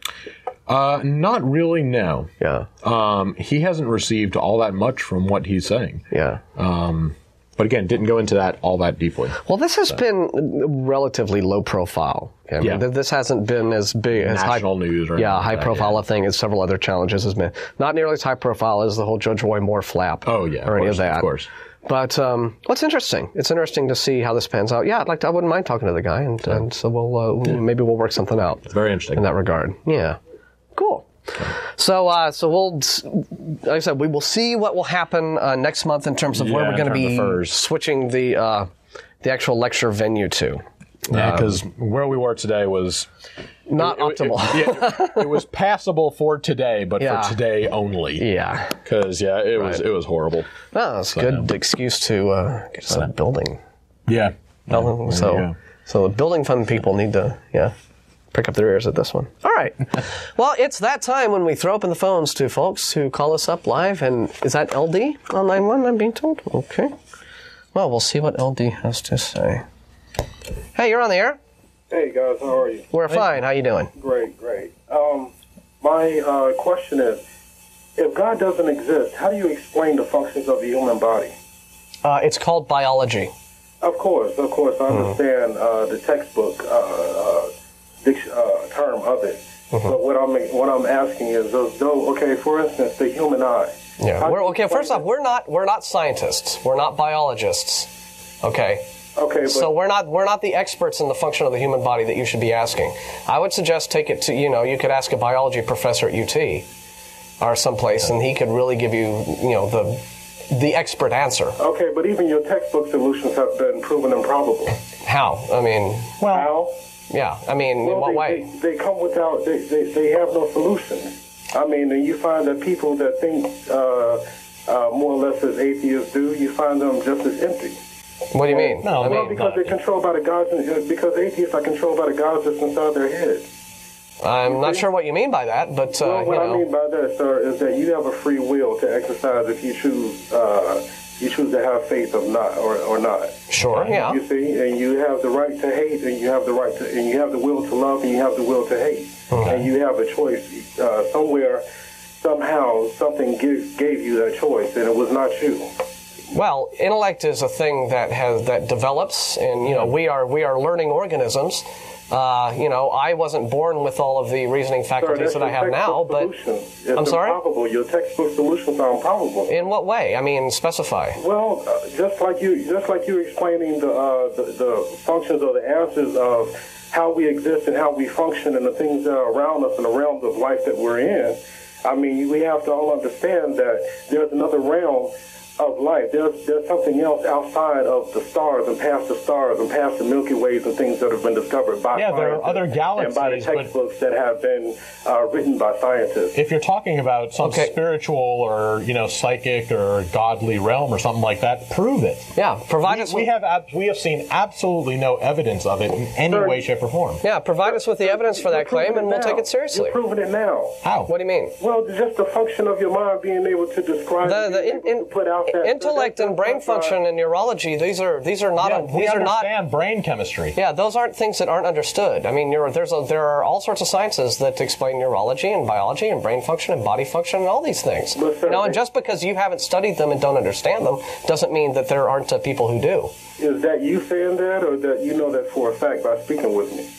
Uh, not really. No. Yeah. Um, he hasn't received all that much from what he's saying. Yeah. Um, but again, didn't go into that all that deeply. Well, this has so. been relatively low profile. Okay? I mean, yeah. This hasn't been as big as national high, news or yeah, high like profile that, yeah. a thing as several other challenges has been. Not nearly as high profile as the whole Judge Roy Moore flap. Oh yeah, or of any course, of that. Of course. But um, what's interesting? It's interesting to see how this pans out. Yeah, I'd like to, I wouldn't mind talking to the guy, and, yeah. and so we'll uh, yeah. maybe we'll work something out. It's very interesting in that regard. Yeah. Cool. Okay. So, uh, so we'll, like I said, we will see what will happen uh, next month in terms of yeah, where we're going to be Furrs. switching the uh, the actual lecture venue to. Yeah, because um, where we were today was not it, optimal. It, it, yeah, it was passable for today, but yeah. for today only. Yeah. Because yeah, it right. was it was horrible. Oh, it's a so, good excuse to uh, get some building. Yeah. Building, so, yeah. so the building fund people need to yeah. prick up their ears at this one. All right. Well, it's that time when we throw open the phones to folks who call us up live. And is that L D on line one, I'm being told? Okay. Well, we'll see what L D has to say. Hey, you're on the air. Hey, guys. How are you? We're hey. fine. How you doing? Great, great. Um, my uh, question is, if God doesn't exist, how do you explain the functions of the human body? Uh, it's called biology. Of course, of course. I understand mm. uh, the textbook uh, uh, dic- uh, term of it. Mm-hmm. But what I'm what I'm asking is, though, okay, for instance, the human eye. Yeah. We're, okay. First off, we're not we're not scientists. We're not biologists. Okay. Okay. But so we're not we're not the experts in the function of the human body that you should be asking. I would suggest take it to you know you could ask a biology professor at U T or someplace, and he could really give you you know the the expert answer. Okay, but even your textbook solutions have been proven improbable. How? I mean, well, how? Yeah, I mean, well, in what they, way? They, they come without, they, they, they have no solutions. I mean, and you find that people that think uh, uh, more or less as atheists do, you find them just as empty. What do you mean? No, I well, mean, because they're controlled by the gods, because atheists are controlled by the gods that's inside their head. I'm not sure what you mean by that, but, uh, well, what you know. I mean by that, sir, is that you have a free will to exercise if you choose uh, you choose to have faith or not, or, or not. Sure, yeah. You see, and you have the right to hate, and you have the right to, and you have the will to love, and you have the will to hate, okay. And you have a choice uh, somewhere, somehow, something give, gave you that choice, and it was not you. Well, intellect is a thing that has that develops, and you know we are we are learning organisms. Uh, you know, I wasn't born with all of the reasoning faculties Sir, that I have now, but it's I'm sorry. Improbable. Your textbook solutions are improbable. In what way? I mean, specify. Well, uh, just like you, just like you explaining the, uh, the the functions or the answers of how we exist and how we function and the things that are around us and the realms of life that we're in. I mean, we have to all understand that there's another realm of life. There's there's something else outside of the stars and past the stars and past the Milky Ways and things that have been discovered by yeah, there are other galaxies, and by the textbooks that have been uh, written by scientists. If you're talking about some okay. spiritual or you know psychic or godly realm or something like that, prove it. Yeah, provide we, us. We with, have ab- we have seen absolutely no evidence of it in any Sir, way, shape, or form. Yeah, provide us with the evidence for that claim, and we'll now. take it seriously. You're proving it now. How? What do you mean? Well, just the function of your mind being able to describe The, the in, in, put out that, intellect that, and brain function and neurology, these are these are not Yeah, these we are not understand brain chemistry. yeah, those aren't things that aren't understood. I mean, you're, there's a, there are all sorts of sciences that explain neurology and biology and brain function and body function and all these things. But, sir, now, and just because you haven't studied them and don't understand them doesn't mean that there aren't uh, people who do. Is that you saying that, or that you know that for a fact by speaking with me?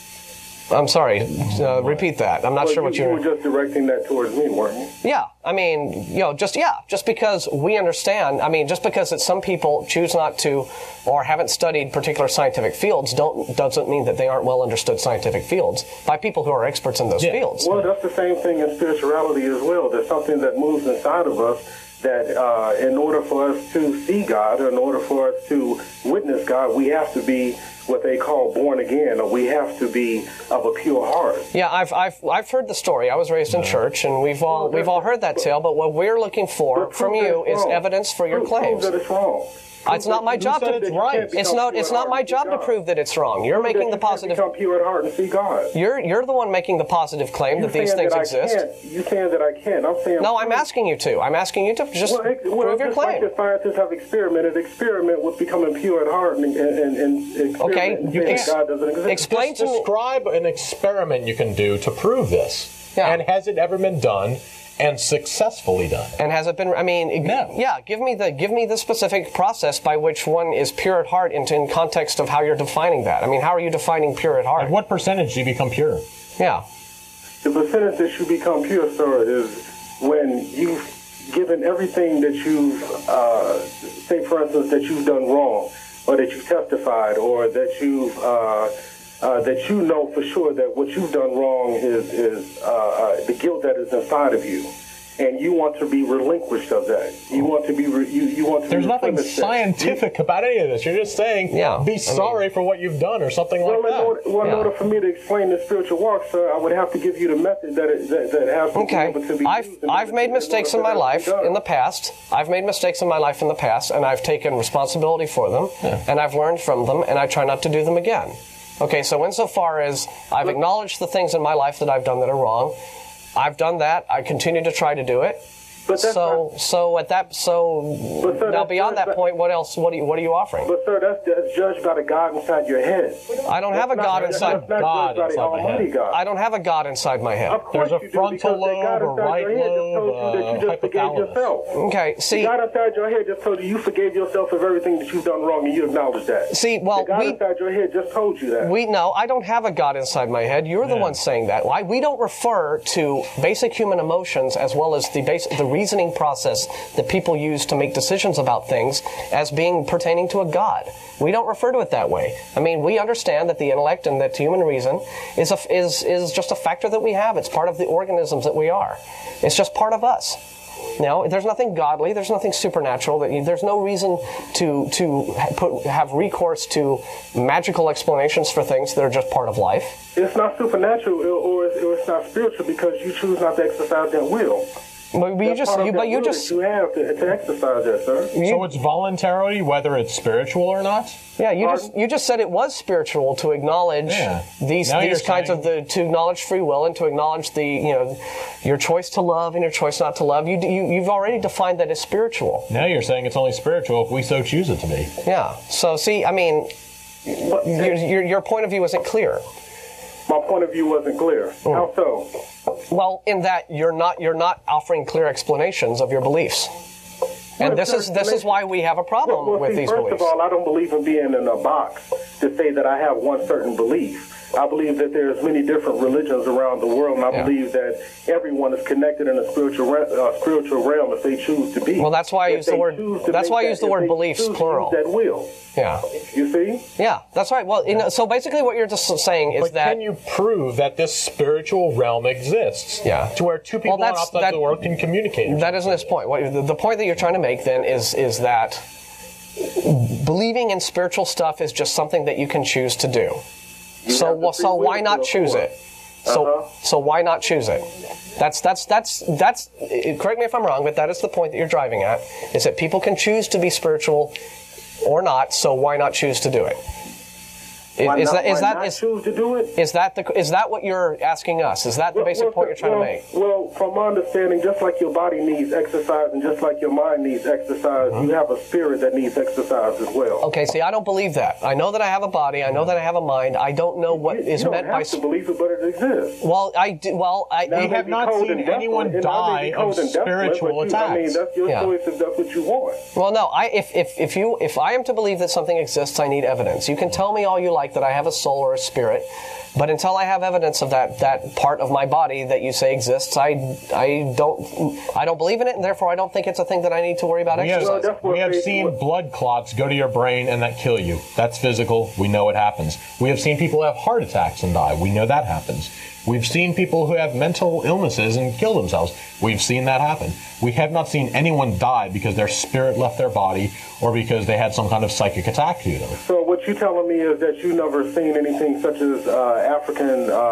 I'm sorry. Uh, repeat that. I'm not well, sure what you, you're... you were just directing that towards me, weren't you? Yeah, I mean, you know, just, yeah, just because we understand, I mean, just because that some people choose not to or haven't studied particular scientific fields don't doesn't mean that they aren't well understood scientific fields by people who are experts in those yeah. fields. Well, that's the same thing in spirituality as well. There's something that moves inside of us that uh, in order for us to see God, or in order for us to witness God, we have to be what they call born again, or we have to be of a pure heart. Yeah, I've I've I've heard the story. I was raised in church, and we've all we've all heard that tale. But what we're looking for from you is evidence for your claims. Prove that it's wrong. It's not my job to. it's right. It's not. It's not my job to prove that it's wrong. You're making the positive. Become pure at heart and see God. You're you're the one making the positive claim that these things exist. You saying that I can't? I'm saying. No, I'm asking you to. I'm asking you to just well, ex- well, prove your just claim. Like the scientists have experimented, experiment with becoming pure at heart and and and, and okay, and you saying can God doesn't exist. Explain Just to me. describe an experiment you can do to prove this. Yeah. And has it ever been done and successfully done? And has it been? I mean, No. yeah. Give me the give me the specific process by which one is pure at heart, in, in context of how you're defining that. I mean, how are you defining pure at heart? At what percentage do you become pure? Yeah. The percentage that you become pure, sir, is when you've given everything that you've, uh, say, for instance, that you've done wrong, or that you've testified, or that you've, uh, uh, that you know for sure that what you've done wrong is is uh, uh, the guilt that is inside of you, and you want to be relinquished of that. You want to be, re- you you want to. There's be nothing replenished. scientific about any of this. You're just saying, Yeah, be I sorry mean- for what you've done or something Well, like in order, that. well, in Yeah. order for me to explain the spiritual walk, sir, I would have to give you the method that it, that, that has to Okay. be able to be I've used in I've order made to- mistakes in order my for that life to be done. in the past. I've made mistakes in my life in the past, and I've taken responsibility for them, and I've learned from them, and I try not to do them again. Okay, so insofar as I've acknowledged the things in my life that I've done that are wrong, I've done that. I continue to try to do it. But that's So, not- so at that, so But, sir, now that's- beyond that that's- point, what else? What are you, what are you offering? But sir, that's, that's judged by the God inside your head. I don't have a That's God not- inside. That's not God judged by the inside my Almighty head. God. I don't have a God inside my head. Of course There's a you do, frontal because the God lobe, a inside right your head just told lobe, you that you uh, just forgave hypothalamus. yourself. Okay, The see, God inside your head just told you you forgave yourself of everything that you've done wrong, and you acknowledge that. see. Well, the God we. inside your head just told you that. We no, I don't have a God inside my head. You're the Yeah. one saying that. Why? We don't refer to basic human emotions as well as the base, the reasoning process that people use to make decisions about things as being pertaining to a God. We don't refer to it that way. I mean, we understand that the intellect and that human reason is a, is is just a factor that we have. It's part of the organisms that we are. It's just part of us. No, there's nothing godly. There's nothing supernatural. That you, there's no reason to to ha- put, have recourse to magical explanations for things that are just part of life. It's not supernatural, or, or, it's, or it's not spiritual because you choose not to exercise that will. But you That's just, part of you, that but you will just, that you have to, to exercise that, sir. So it's voluntary, whether it's spiritual or not? yeah, you Pardon? just, you just said it was spiritual to acknowledge Yeah. these Now these you're kinds saying- of the to acknowledge free will and to acknowledge the you know your choice to love and your choice not to love. You you you've already defined that as spiritual. Now you're saying it's only spiritual if we so choose it to be. Yeah. So see, I mean, But your your, your point of view isn't clear. my point of view wasn't clear. Oh. How so? Well, in that you're not you're not offering clear explanations of your beliefs, and Well, this sir, is this is why we have a problem Well, well, with see, these first beliefs. of all, I don't believe in being in a box to say that I have one certain belief. I believe that there's many different religions around the world, and I yeah. believe that everyone is connected in a spiritual uh, spiritual realm if they choose to be. Well, that's why I use the word. That's why I use the word beliefs plural. That will. Yeah. You see? Yeah, that's right. Well, you know, so basically, what you're just saying is but that. Can you prove that this spiritual realm exists? Yeah. To where two people well, on outside that, the world can communicate. That isn't his point. What, the, the point that you're trying to make then is is that believing in spiritual stuff is just something that you can choose to do. You so well, so why not choose it? So uh-huh. so why not choose it? That's that's that's that's. Correct me if I'm wrong, but that is the point that you're driving at. Is that people can choose to be spiritual or not? So why not choose to do it? Why is not, that is why that not is, choose to do it? Is that the is that what you're asking us? Is that the well, basic well, point you're trying well, to make? Well, from my understanding, just like your body needs exercise and just like your mind needs exercise, uh-huh. you have a spirit that needs exercise as well. Okay, see, I don't believe that. I know that I have a body. I know that I have a mind. I don't know what you, is you meant don't by. have to believe it, but it exists. Well, I do. Well, I we have not seen anyone die of spiritual attacks. I mean, that's your yeah. choice if that's what you want. Well, no. I if if if you if I am to believe that something exists, I need evidence. You can tell me all you like that I have a soul or a spirit. But until I have evidence of that, that part of my body that you say exists, I, I don't I don't believe in it, and therefore I don't think it's a thing that I need to worry about we exercising. Have, we have seen blood clots go to your brain and that kill you. That's physical. We know it happens. We have seen people have heart attacks and die. We know that happens. We've seen people who have mental illnesses and kill themselves. We've seen that happen. We have not seen anyone die because their spirit left their body or because they had some kind of psychic attack to them. So what you're telling me is that you've never seen anything such as uh, African uh,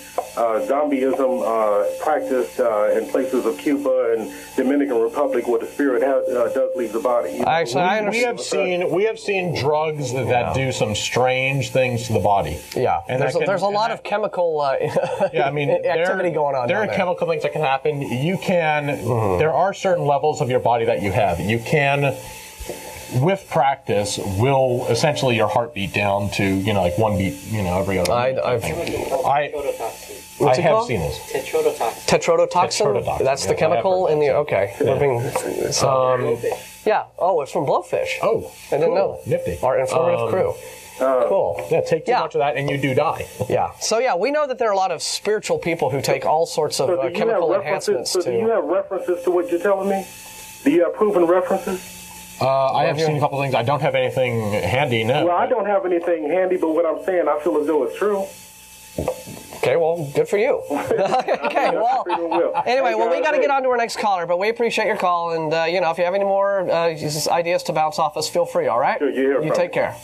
uh, zombieism uh, practiced uh, in places of Cuba and Dominican Republic where the spirit has, uh, does leave the body. You know? Actually, I understand. We have seen we have seen drugs that yeah. do some strange things to the body. Yeah, and there's, can, a, there's a lot that, of chemical uh, yeah, I mean, activity there, going on. There are there. chemical things that can happen. You can. Mm-hmm. There are certain levels of your body that you have. You can. With practice, will essentially your heartbeat down to, you know, like one beat, you know, every other. I, I've, I, I have called? seen this. Tetrodotoxin. Tetrodotoxin? Tetrodotoxin. That's the yeah, chemical in the, so. okay. Yeah. We're being, so, um, yeah. Oh, it's from blowfish. Oh, I didn't cool. know. Nifty. Our informative um, crew. Uh, cool. Yeah, take too yeah. much of that and you do die. Yeah. So, yeah, we know that there are a lot of spiritual people who take all sorts of so uh, chemical enhancements so to... do you have references to what you're telling me? Do you have proven references? Uh, I have seen a couple things. I don't have anything handy, no. Well, I don't have anything handy, but what I'm saying, I feel as though it's true. Okay, well, good for you. Okay, well, anyway, well, we got to get on to our next caller, but we appreciate your call, and, uh, you know, if you have any more uh, ideas to bounce off us, feel free, all right? Sure, you, you take care.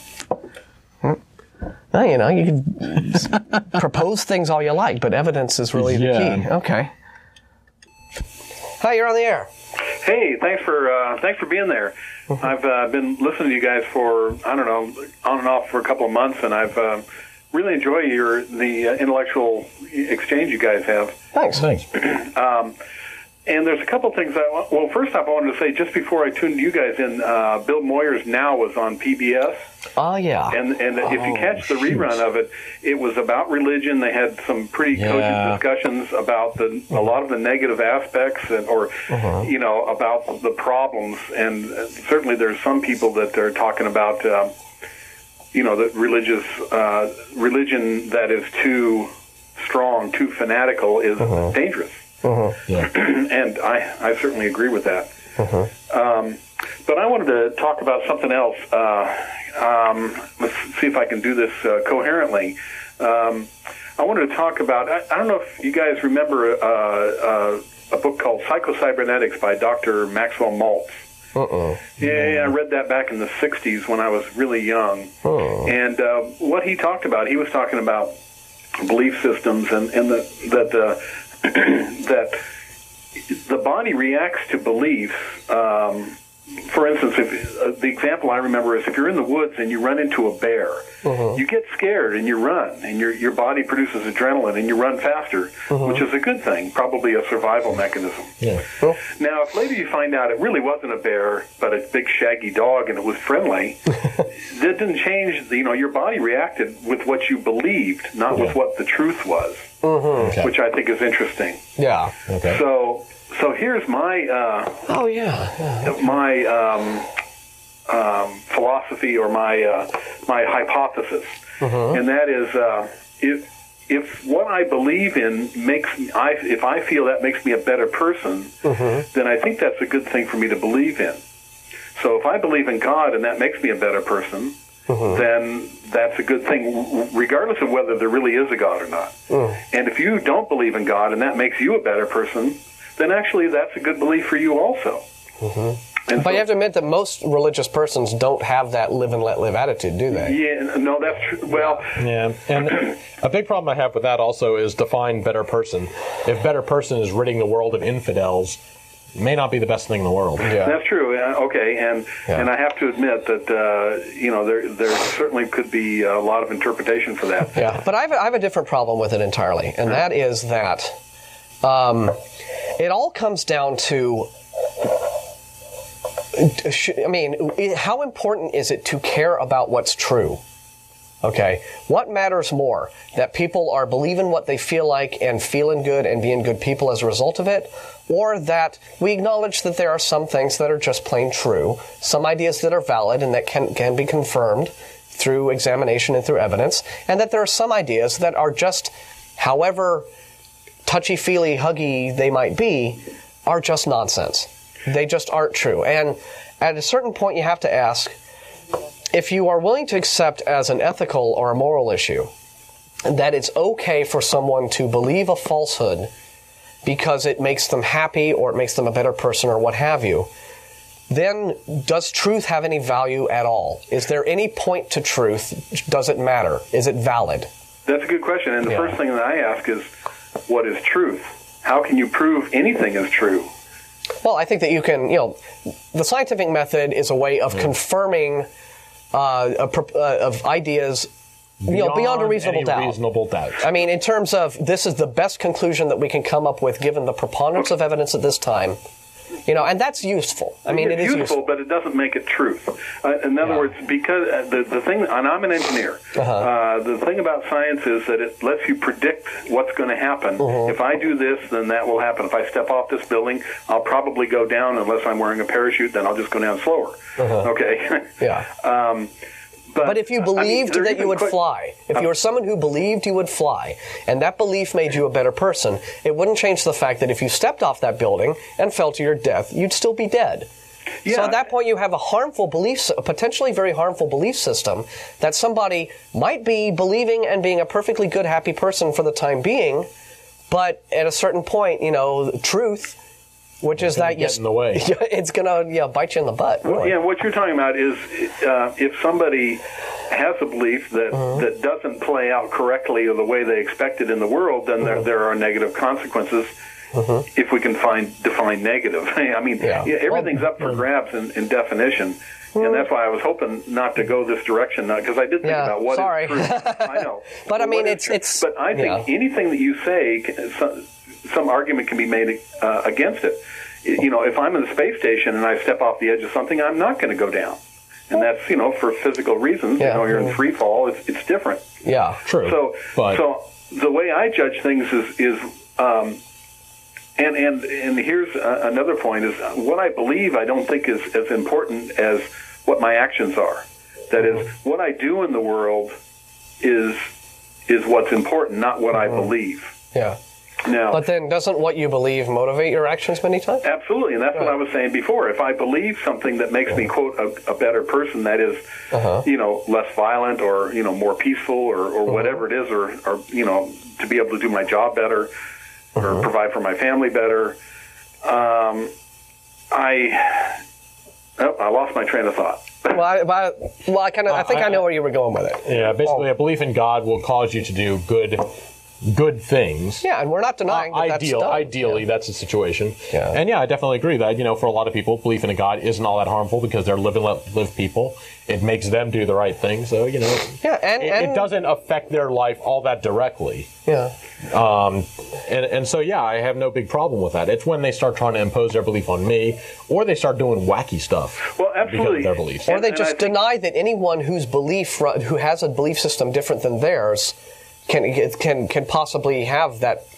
Well, you know, you can propose things all you like, but evidence is really yeah. the key. Okay. Hi, you're on the air. Hey, thanks for uh, thanks for being there. I've uh, been listening to you guys for, I don't know, on and off for a couple of months, and I've uh, really enjoyed your the uh, intellectual exchange you guys have. Thanks. Thanks. um, and there's a couple of things I want, well, first off, I wanted to say, just before I tuned you guys in, uh, Bill Moyer's Now was on P B S. Oh, yeah. And and oh, if you catch the shoot. rerun of it, it was about religion. They had some pretty yeah. cogent discussions about the a lot of the negative aspects, and, or uh-huh. you know, about the problems. And certainly, there's some people that are talking about, uh, you know, that religious uh, religion that is too strong, too fanatical, is uh-huh. dangerous. Uh-huh. Yeah. And I I certainly agree with that. Uh-huh. Um, but I wanted to talk about something else. Uh, um, let's see if I can do this uh, coherently. Um, I wanted to talk about, I, I don't know if you guys remember uh, uh, a book called Psycho-Cybernetics by Doctor Maxwell Maltz. Uh-uh. Yeah, yeah, I read that back in the sixties when I was really young. Oh. And uh, what he talked about, he was talking about belief systems and, and the, that, uh, that the body reacts to beliefs. Um, for instance, if, uh, the example I remember is if you're in the woods and you run into a bear, uh-huh. you get scared and you run, and your your body produces adrenaline and you run faster, uh-huh. which is a good thing, probably a survival mechanism. Yeah. Cool. Now, if later you find out it really wasn't a bear, but a big shaggy dog, and it was friendly, that didn't change. You know, your body reacted with what you believed, not yeah. with what the truth was, uh-huh. okay. which I think is interesting. Yeah. Okay. So. So here's my uh, oh yeah, yeah. my um, um, philosophy or my uh, my hypothesis, uh-huh. and that is uh, if if what I believe in makes me, I, if I feel that makes me a better person, mm-hmm. then I think that's a good thing for me to believe in. So if I believe in God and that makes me a better person, mm-hmm. then that's a good thing, regardless of whether there really is a God or not. Mm. And if you don't believe in God and that makes you a better person, then actually that's a good belief for you also. Mm-hmm. And but so, you have to admit that most religious persons don't have that live and let live attitude, do they? Yeah, no, that's true. Well, yeah, and a big problem I have with that also is define better person. If better person is ridding the world of infidels, it may not be the best thing in the world. Yeah. That's true. Uh, okay, and yeah. and I have to admit that uh, you know there there certainly could be a lot of interpretation for that. Yeah, but I have a, I have a different problem with it entirely, and that is that um, it all comes down to. I mean, how important is it to care about what's true? Okay, what matters more? That people are believing what they feel like and feeling good and being good people as a result of it? Or that we acknowledge that there are some things that are just plain true, some ideas that are valid and that can, can be confirmed through examination and through evidence, and that there are some ideas that are just, however touchy-feely, huggy they might be, are just nonsense. They just aren't true. And at a certain point, you have to ask, if you are willing to accept as an ethical or a moral issue that it's okay for someone to believe a falsehood because it makes them happy or it makes them a better person or what have you, then does truth have any value at all? Is there any point to truth? Does it matter? Is it valid? That's a good question. And the yeah. first thing that I ask is, what is truth? How can you prove anything is true? Well, I think that you can, you know, the scientific method is a way of mm. confirming uh, a, uh, of ideas, you beyond know, beyond a reasonable any doubt. reasonable doubt. I mean, in terms of this is the best conclusion that we can come up with given the preponderance of evidence at this time. You know, and that's useful. I mean, it's it is useful, useful, but it doesn't make it truth. Uh, in other yeah. words, because uh, the the thing, and I'm an engineer. Uh-huh. Uh, the thing about science is that it lets you predict what's going to happen. Uh-huh. If I do this, then that will happen. If I step off this building, I'll probably go down unless I'm wearing a parachute. Then I'll just go down slower. Uh-huh. Okay. Yeah. um, But, but if you believed I mean, that you would quite, fly, if you were someone who believed you would fly, and that belief made you a better person, it wouldn't change the fact that if you stepped off that building and fell to your death, you'd still be dead. Yeah. So at that point, you have a harmful belief, a potentially very harmful belief system that somebody might be believing and being a perfectly good, happy person for the time being, but at a certain point, you know, truth, which is that get you, in the way. It's going to yeah, bite you in the butt. Really. Well, yeah, what you're talking about is uh, if somebody has a belief that, uh-huh. that doesn't play out correctly or the way they expect it in the world, then uh-huh. there, there are negative consequences. Uh-huh. If we can find define negative, I mean, yeah. Yeah, everything's up for grabs in, in definition, and that's why I was hoping not to go this direction because I did think yeah, about what sorry. is true. I know, but I mean, it's true? it's. But I think yeah. anything that you say, some, some argument can be made uh, against it. You know, if I'm in the space station and I step off the edge of something, I'm not going to go down. And that's, you know, for physical reasons. Yeah. You know, you're in free fall. It's, it's different. Yeah, true. So, but. so the way I judge things is, is um, and, and, and here's uh, another point, is what I believe I don't think is as important as what my actions are. That is, what I do in the world is is what's important, not what I believe. Yeah. Now, but then doesn't what you believe motivate your actions many times? Absolutely, and that's right. what I was saying before. If I believe something that makes me, quote, a, a better person, that is, uh-huh. you know, less violent or, you know, more peaceful or, or uh-huh. whatever it is, or, or, you know, to be able to do my job better or uh-huh. provide for my family better, um, I, oh, I lost my train of thought. Well, I, I, well, I kind of, I think I, I know where you were going with it. Yeah, basically, oh. a belief in God will cause you to do good. Good things. Yeah, and we're not denying uh, that ideal, that's done. Ideally, yeah. that's the situation. Yeah. And yeah, I definitely agree that, you know, for a lot of people, belief in a God isn't all that harmful because they're live and let live people. It makes them do the right thing. So, you know, yeah, and, it, and, it doesn't affect their life all that directly. Yeah. Um, and, and so, yeah, I have no big problem with that. It's when they start trying to impose their belief on me, or they start doing wacky stuff well, absolutely. because of their beliefs. Or they and, just and deny that anyone whose belief, who has a belief system different than theirs, can can can possibly have that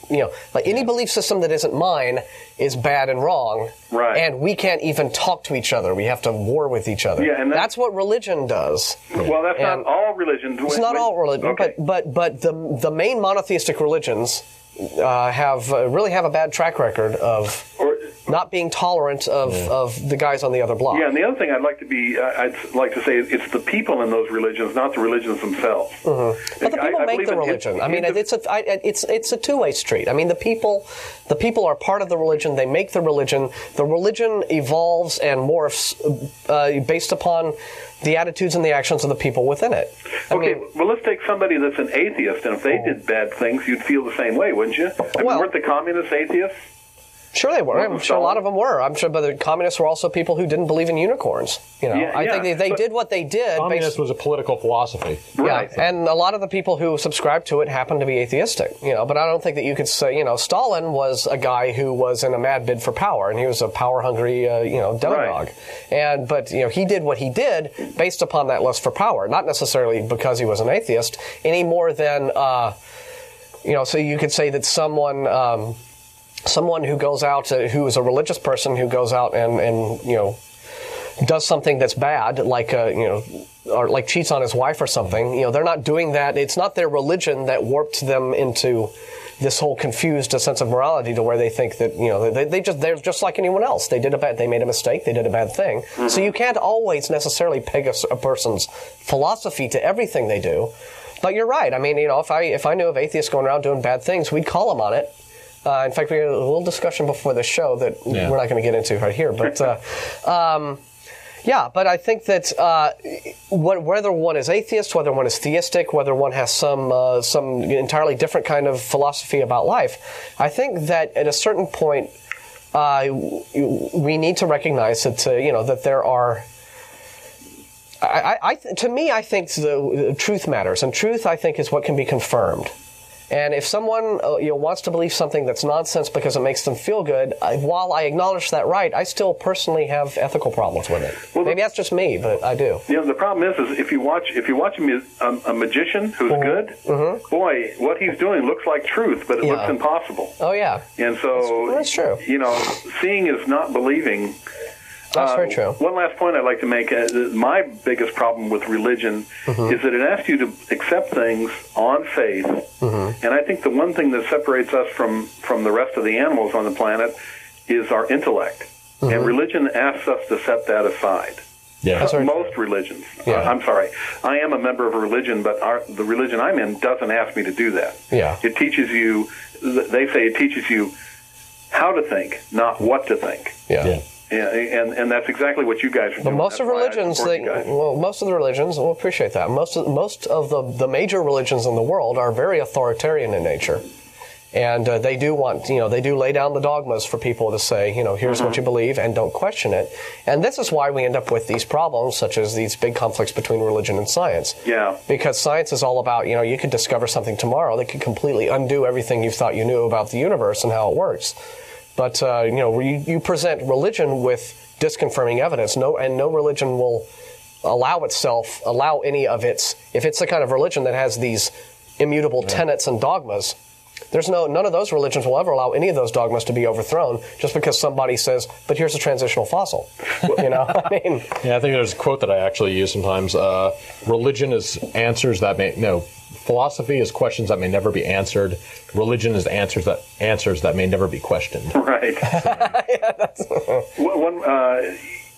you know, like any belief system that isn't mine is bad and wrong. Right. And we can't even talk to each other. We have to war with each other. Yeah, and that's, that's what religion does. Well, that's and not all religions. It's not all religion, okay. but but but the the main monotheistic religions uh, have uh, really have a bad track record of or, not being tolerant of, yeah. of the guys on the other block. Yeah, and the other thing I'd like to be, uh, I'd like to say, it's the people in those religions, not the religions themselves. Mm-hmm. But the people I, make I the religion. In, I mean, in it's a I, it's it's a two-way street. I mean, the people the people are part of the religion. They make the religion. The religion evolves and morphs uh, based upon the attitudes and the actions of the people within it. I okay, mean, well, let's take somebody that's an atheist, and if they did bad things, you'd feel the same way, wouldn't you? I mean, well, weren't the communists atheists? Sure they were. I'm sure a lot of them were. I'm sure, but the communists were also people who didn't believe in unicorns. You know, yeah, I yeah. think they, they did what they did. Communist was a political philosophy. Right. Yeah, and a lot of the people who subscribed to it happened to be atheistic. You know, but I don't think that you could say, you know, Stalin was a guy who was in a mad bid for power, and he was a power-hungry, uh, you know, demagogue. Right. And but you know, he did what he did based upon that lust for power, not necessarily because he was an atheist, any more than, uh, you know, so you could say that someone. Um, Someone who goes out, uh, who is a religious person, who goes out and, and you know, does something that's bad, like uh, you know, or like cheats on his wife or something. You know, they're not doing that. It's not their religion that warped them into this whole confused sense of morality to where they think that you know they, they just they're just like anyone else. They did a bad, they made a mistake. They did a bad thing. Mm-hmm. So you can't always necessarily peg a, a person's philosophy to everything they do. But you're right. I mean, you know, if I if I knew of atheists going around doing bad things, we'd call them on it. Uh, in fact, we had a little discussion before the show that yeah. we're not going to get into right here. But, uh, um, yeah, but I think that uh, whether one is atheist, whether one is theistic, whether one has some uh, some entirely different kind of philosophy about life, I think that at a certain point, uh, we need to recognize that, uh, you know, that there are... I, I, to me, I think the, the truth matters, and truth, I think, is what can be confirmed. And if someone uh, you know, wants to believe something that's nonsense because it makes them feel good, I, while I acknowledge that right, I still personally have ethical problems with it. Well, Maybe the, that's just me, but I do. You know, the problem is, is if you watch if you watch a, a, a magician who's mm-hmm. good, mm-hmm. boy, what he's doing looks like truth, but it yeah. looks impossible. Oh yeah, and so that's, that's true. You know, seeing is not believing. That's uh, very true. One last point I'd like to make. Uh, my biggest problem with religion mm-hmm. is that it asks you to accept things on faith. Mm-hmm. And I think the one thing that separates us from, from the rest of the animals on the planet is our intellect. Mm-hmm. And religion asks us to set that aside. Yeah. Uh, most true. religions. Yeah. Uh, I'm sorry. I am a member of a religion, but our, the religion I'm in doesn't ask me to do that. Yeah. It teaches you, they say it teaches you how to think, not what to think. Yeah. yeah. Yeah, and, and that's exactly what you guys are doing. But most that's of religions, they, well, most of the religions, we'll appreciate that. Most of, most of the, the major religions in the world are very authoritarian in nature. And uh, they do want, you know, they do lay down the dogmas for people to say, you know, here's mm-hmm. what you believe and don't question it. And this is why we end up with these problems, such as these big conflicts between religion and science. Yeah. Because science is all about, you know, you could discover something tomorrow that could completely undo everything you thought you knew about the universe and how it works. But, uh, you know, you, you present religion with disconfirming evidence, no, and no religion will allow itself, allow any of its, if it's the kind of religion that has these immutable yeah. tenets and dogmas, there's no, none of those religions will ever allow any of those dogmas to be overthrown just because somebody says, but here's a transitional fossil. You know, I mean. Yeah, I think there's a quote that I actually use sometimes. Uh, religion is answers that may, no, philosophy is questions that may never be answered. Religion is answers that answers that may never be questioned. Right. yeah, that's one, uh,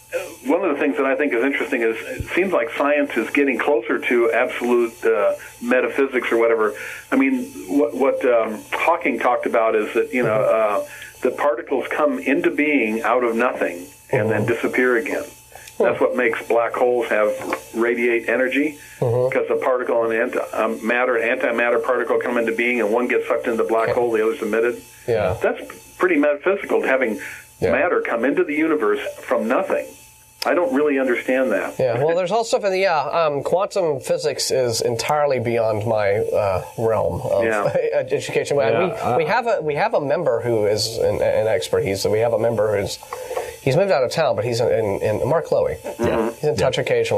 one of the things that I think is interesting is it seems like science is getting closer to absolute uh, metaphysics or whatever. I mean, what, what um, Hawking talked about is that, you know, uh, the particles come into being out of nothing and mm-hmm. then disappear again. That's what makes black holes have radiate energy, mm-hmm. because the particle and anti, um, matter and antimatter particle come into being, and one gets sucked into the black hole, the other's emitted. Yeah, that's pretty metaphysical, having yeah. matter come into the universe from nothing. I don't really understand that. Yeah, well, there's all stuff in the, yeah, um, quantum physics is entirely beyond my uh, realm of yeah. education. Yeah, we, uh, we have a we have a member who is an, an expert. He's we have a member who's he's moved out of town, but he's in, in, in Mark Lowy. Yeah. He's in touch yeah. occasionally.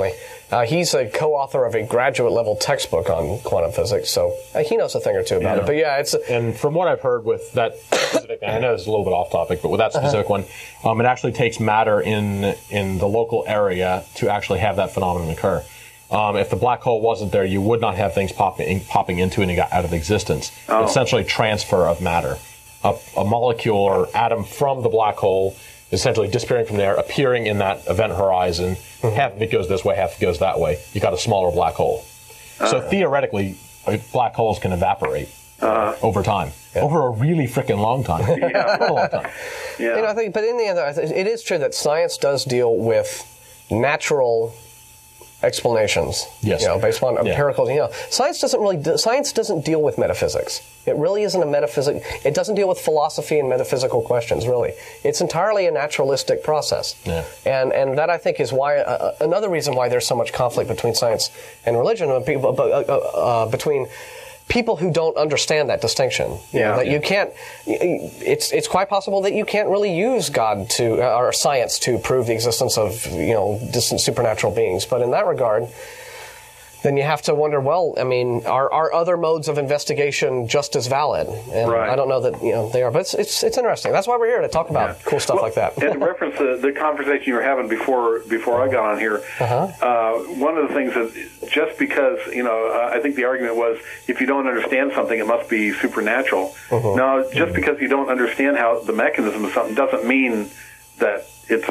Uh, he's a co-author of a graduate-level textbook on quantum physics, so uh, he knows a thing or two about yeah. it. But yeah, it's... And from what I've heard with that specific, I know it's a little bit off topic, but with that specific uh-huh. one, um, it actually takes matter in in the local area to actually have that phenomenon occur. Um, if the black hole wasn't there, you would not have things popping popping into and out of existence. Oh. Essentially, transfer of matter. A, a molecule or atom from the black hole essentially disappearing from there, appearing in that event horizon. Mm-hmm. Half of it goes this way, half of it goes that way. You got a smaller black hole. Uh, so theoretically, black holes can evaporate uh, over time, yeah. over a really freaking long time. Yeah, a long time. Yeah. You know, I think, but in the end, it is true that science does deal with natural explanations. Yes. You know, based on empirical. Yeah. You know, science doesn't really. Do, science doesn't deal with metaphysics. It really isn't a metaphysic. It doesn't deal with philosophy and metaphysical questions. Really, it's entirely a naturalistic process. Yeah. And and that I think is why uh, another reason why there's so much conflict between science and religion, uh, people, uh, uh, between people who don't understand that distinction. You yeah. know, that yeah. you can't. It's it's quite possible that you can't really use God to uh, or science to prove the existence of you know distant supernatural beings. But in that regard, then you have to wonder, well, I mean, are, are other modes of investigation just as valid? And right. I don't know that you know they are, but it's it's, it's interesting. That's why we're here to talk about yeah. cool stuff well, like that. And to reference the, the conversation you were having before before I got on here, uh-huh. uh, one of the things is just because, you know, uh, I think the argument was if you don't understand something, it must be supernatural. Uh-huh. No, just uh-huh. because you don't understand how the mechanism of something doesn't mean that it's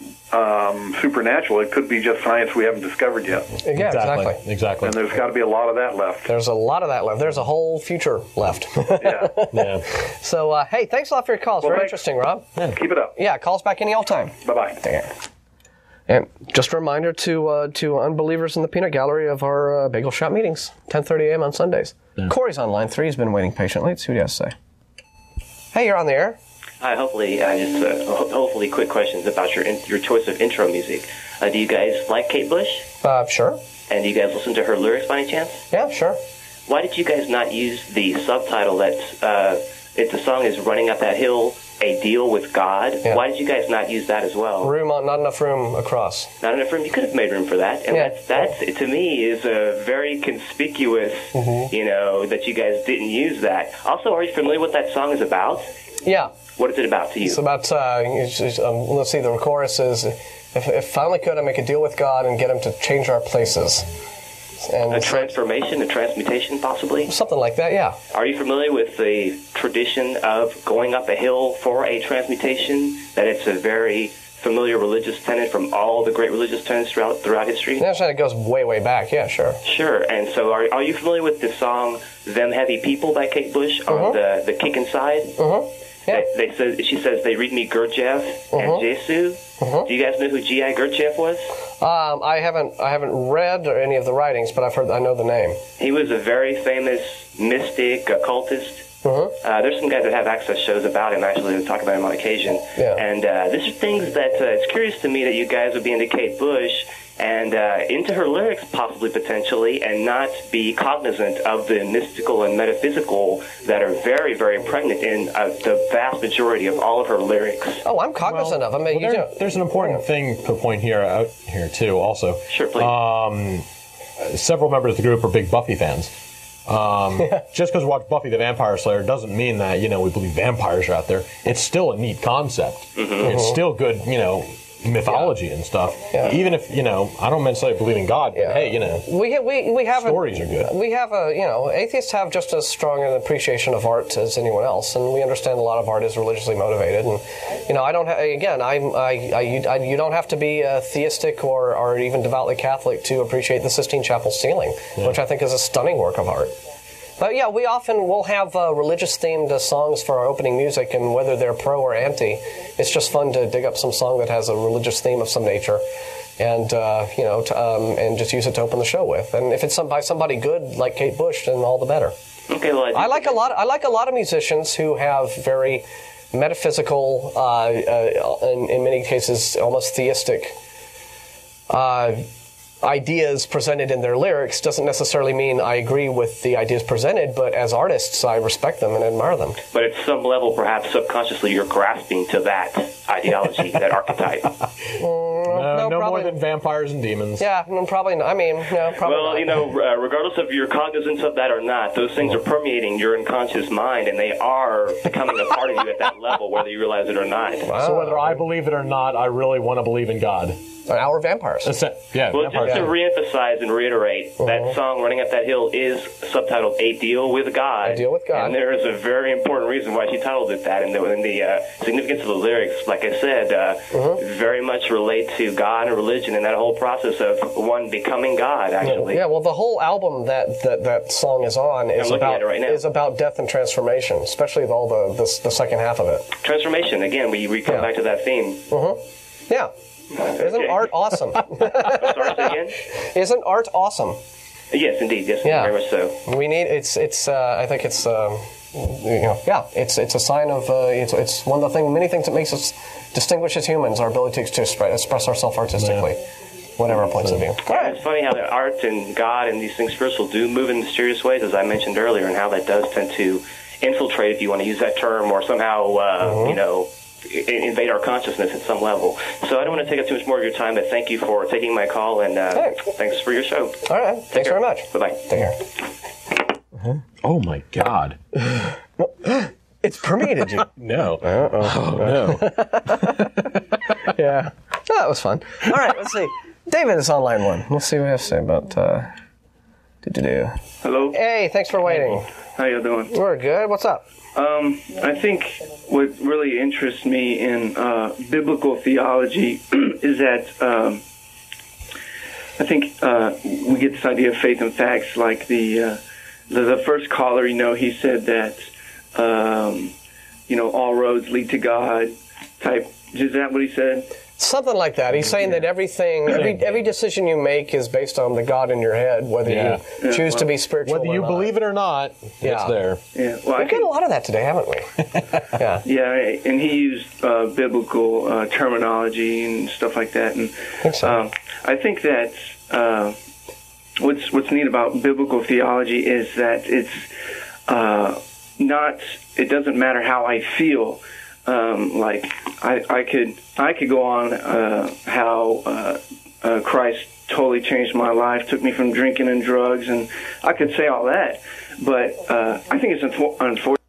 Um, supernatural. It could be just science we haven't discovered yet. Yeah, exactly. exactly. Exactly. And there's got to be a lot of that left. There's a lot of that left. There's a whole future left. yeah. yeah. So, uh, hey, thanks a lot for your calls. Well, Very thanks. interesting, Rob. Yeah. Keep it up. Yeah, call us back any old time. Bye-bye. Take care. And just a reminder to uh, to unbelievers in the peanut gallery of our uh, bagel shop meetings, ten thirty a.m. on Sundays. Yeah. Corey's on line three. He's been waiting patiently. Let's see what he has to say. Hey, you're on the air. Hi, hopefully, uh, just uh, ho- hopefully quick questions about your in- your choice of intro music. Uh, do you guys like Kate Bush? Uh, sure. And do you guys listen to her lyrics by any chance? Yeah, sure. Why did you guys not use the subtitle that's, uh, if the song is Running Up That Hill, A Deal with God? Yeah. Why did you guys not use that as well? Room, on, not enough room across. Not enough room? You could have made room for that. And yeah. that's, that's, to me, is a very conspicuous, mm-hmm. you know, that you guys didn't use that. Also, are you familiar with what that song is about? Yeah. What is it about to you? It's about, uh, it's, it's, um, let's see, the chorus is, if, if I only could, I'd make a deal with God and get him to change our places. And a transformation, a transmutation, possibly? Something like that, yeah. Are you familiar with the tradition of going up a hill for a transmutation? That it's a very familiar religious tenet from all the great religious tenets throughout throughout history? Yeah, it goes way, way back, yeah, sure. Sure, and so are, are you familiar with the song Them Heavy People by Kate Bush, or uh-huh. the, the Kick Inside? Uh-huh. Yeah. They, they said, she says they read me Gurdjieff uh-huh. and Jesu. Uh-huh. Do you guys know who G I Gurdjieff was? Um, I haven't I haven't read any of the writings, but I've heard I know the name. He was a very famous mystic, occultist. Uh-huh. Uh, there's some guys that have access shows about him, actually, that talk about him on occasion. Yeah. And uh, these are things that uh, it's curious to me that you guys would be into Kate Bush and uh, into her lyrics, possibly, potentially, and not be cognizant of the mystical and metaphysical that are very, very pregnant in uh, the vast majority of all of her lyrics. Oh, I'm cognizant well, of them. I mean, well, you there, know, there's an important thing to point here out here, too, also. Sure, please. Um, several members of the group are big Buffy fans. Um, yeah. Just because we watch Buffy the Vampire Slayer doesn't mean that, you know, we believe vampires are out there. It's still a neat concept. Mm-hmm. It's Mm-hmm. still good, you know, mythology yeah. and stuff. Yeah. Even if, you know, I don't necessarily believe in God, but yeah. hey, you know, we we we have stories a, are good. We have a, you know, atheists have just as strong an appreciation of art as anyone else, and we understand a lot of art is religiously motivated. And you know, I don't ha- again, I, I, I, you, I you don't have to be uh, theistic or or even devoutly Catholic to appreciate the Sistine Chapel ceiling, yeah. which I think is a stunning work of art. But yeah, we often will have uh, religious-themed uh, songs for our opening music, and whether they're pro or anti, it's just fun to dig up some song that has a religious theme of some nature, and uh, you know, to, um, and just use it to open the show with. And if it's some, by somebody good like Kate Bush, then all the better. Okay, well, I, I like a lot. I like a lot of musicians who have very metaphysical, uh, uh, in, in many cases, almost theistic. Uh, ideas presented in their lyrics. Doesn't necessarily mean I agree with the ideas presented, but as artists, I respect them and admire them. But at some level, perhaps subconsciously, you're grasping to that ideology, that archetype. Mm, no, no, no probably, more than vampires and demons. Yeah, no, probably not. I mean, no, probably Well, not. you know, uh, regardless of your cognizance of that or not, those things are permeating your unconscious mind, and they are becoming a part of you at that level, whether you realize it or not. Wow. So whether I believe it or not, I really want to believe in God. Our vampires. That's it. Yeah, Well, vampires. just to reemphasize and reiterate, Uh-huh. that song, Running Up That Hill, is subtitled A Deal with God. A Deal with God. And there is a very important reason why she titled it that, and the, and the uh, significance of the lyrics, like I said, uh, Uh-huh. very much relate to God and religion and that whole process of one becoming God, actually. Yeah, well, the whole album that that, that song is on is I'm looking about at it right now. is about death and transformation, especially with all the the, the second half of it. Transformation, again, we, we come Yeah. back to that theme. Uh-huh. Yeah. Isn't Okay. art awesome? Sorry, say again? Isn't art awesome? Yes, indeed. Yes, Yeah. very much so. We need it's it's. Uh, I think it's um, you know yeah it's it's a sign of uh, it's it's one of the thing many things that makes us distinguish as humans, our ability to express, express ourselves artistically, whatever our points of view. All right. It's funny how the art and God and these things spiritual do move in mysterious ways, as I mentioned earlier, and how that does tend to infiltrate, if you want to use that term, or somehow uh, Mm-hmm. you know. invade our consciousness at some level. So I don't want to take up too much more of your time, but thank you for taking my call, and uh, Hey. thanks for your show. All right. Take Thanks care. very much. Bye-bye. Take care. Oh my God. It's permeated you. No. Uh-oh. Oh no. Yeah. Oh, that was fun. All right. Let's see. David is on line one. Let's see what he has to say about. Uh, do-do-do. Hello. Hey, thanks for waiting. How you doing? We're good. What's up? Um, I think what really interests me in uh, biblical theology is that um, I think uh, we get this idea of faith and facts. Like the uh, the, the first caller, you know, he said that um, you know all roads lead to God. Type. Is that what he said? Something like that. He's saying that everything, every every decision you make is based on the God in your head, whether Yeah. you Yeah, choose to well, be spiritual Whether or you not. believe it or not, Yeah. it's there. Yeah. Well, I We've got think, a lot of that today, haven't we? Yeah. yeah, and he used uh, biblical uh, terminology and stuff like that. And I think so. um, I think that uh, what's what's neat about biblical theology is that it's uh, not. It doesn't matter how I feel. Um, like I, I could I could go on uh, how uh, uh, Christ totally changed my life, took me from drinking and drugs, and I could say all that. But uh, I think it's unfor- unfortunate.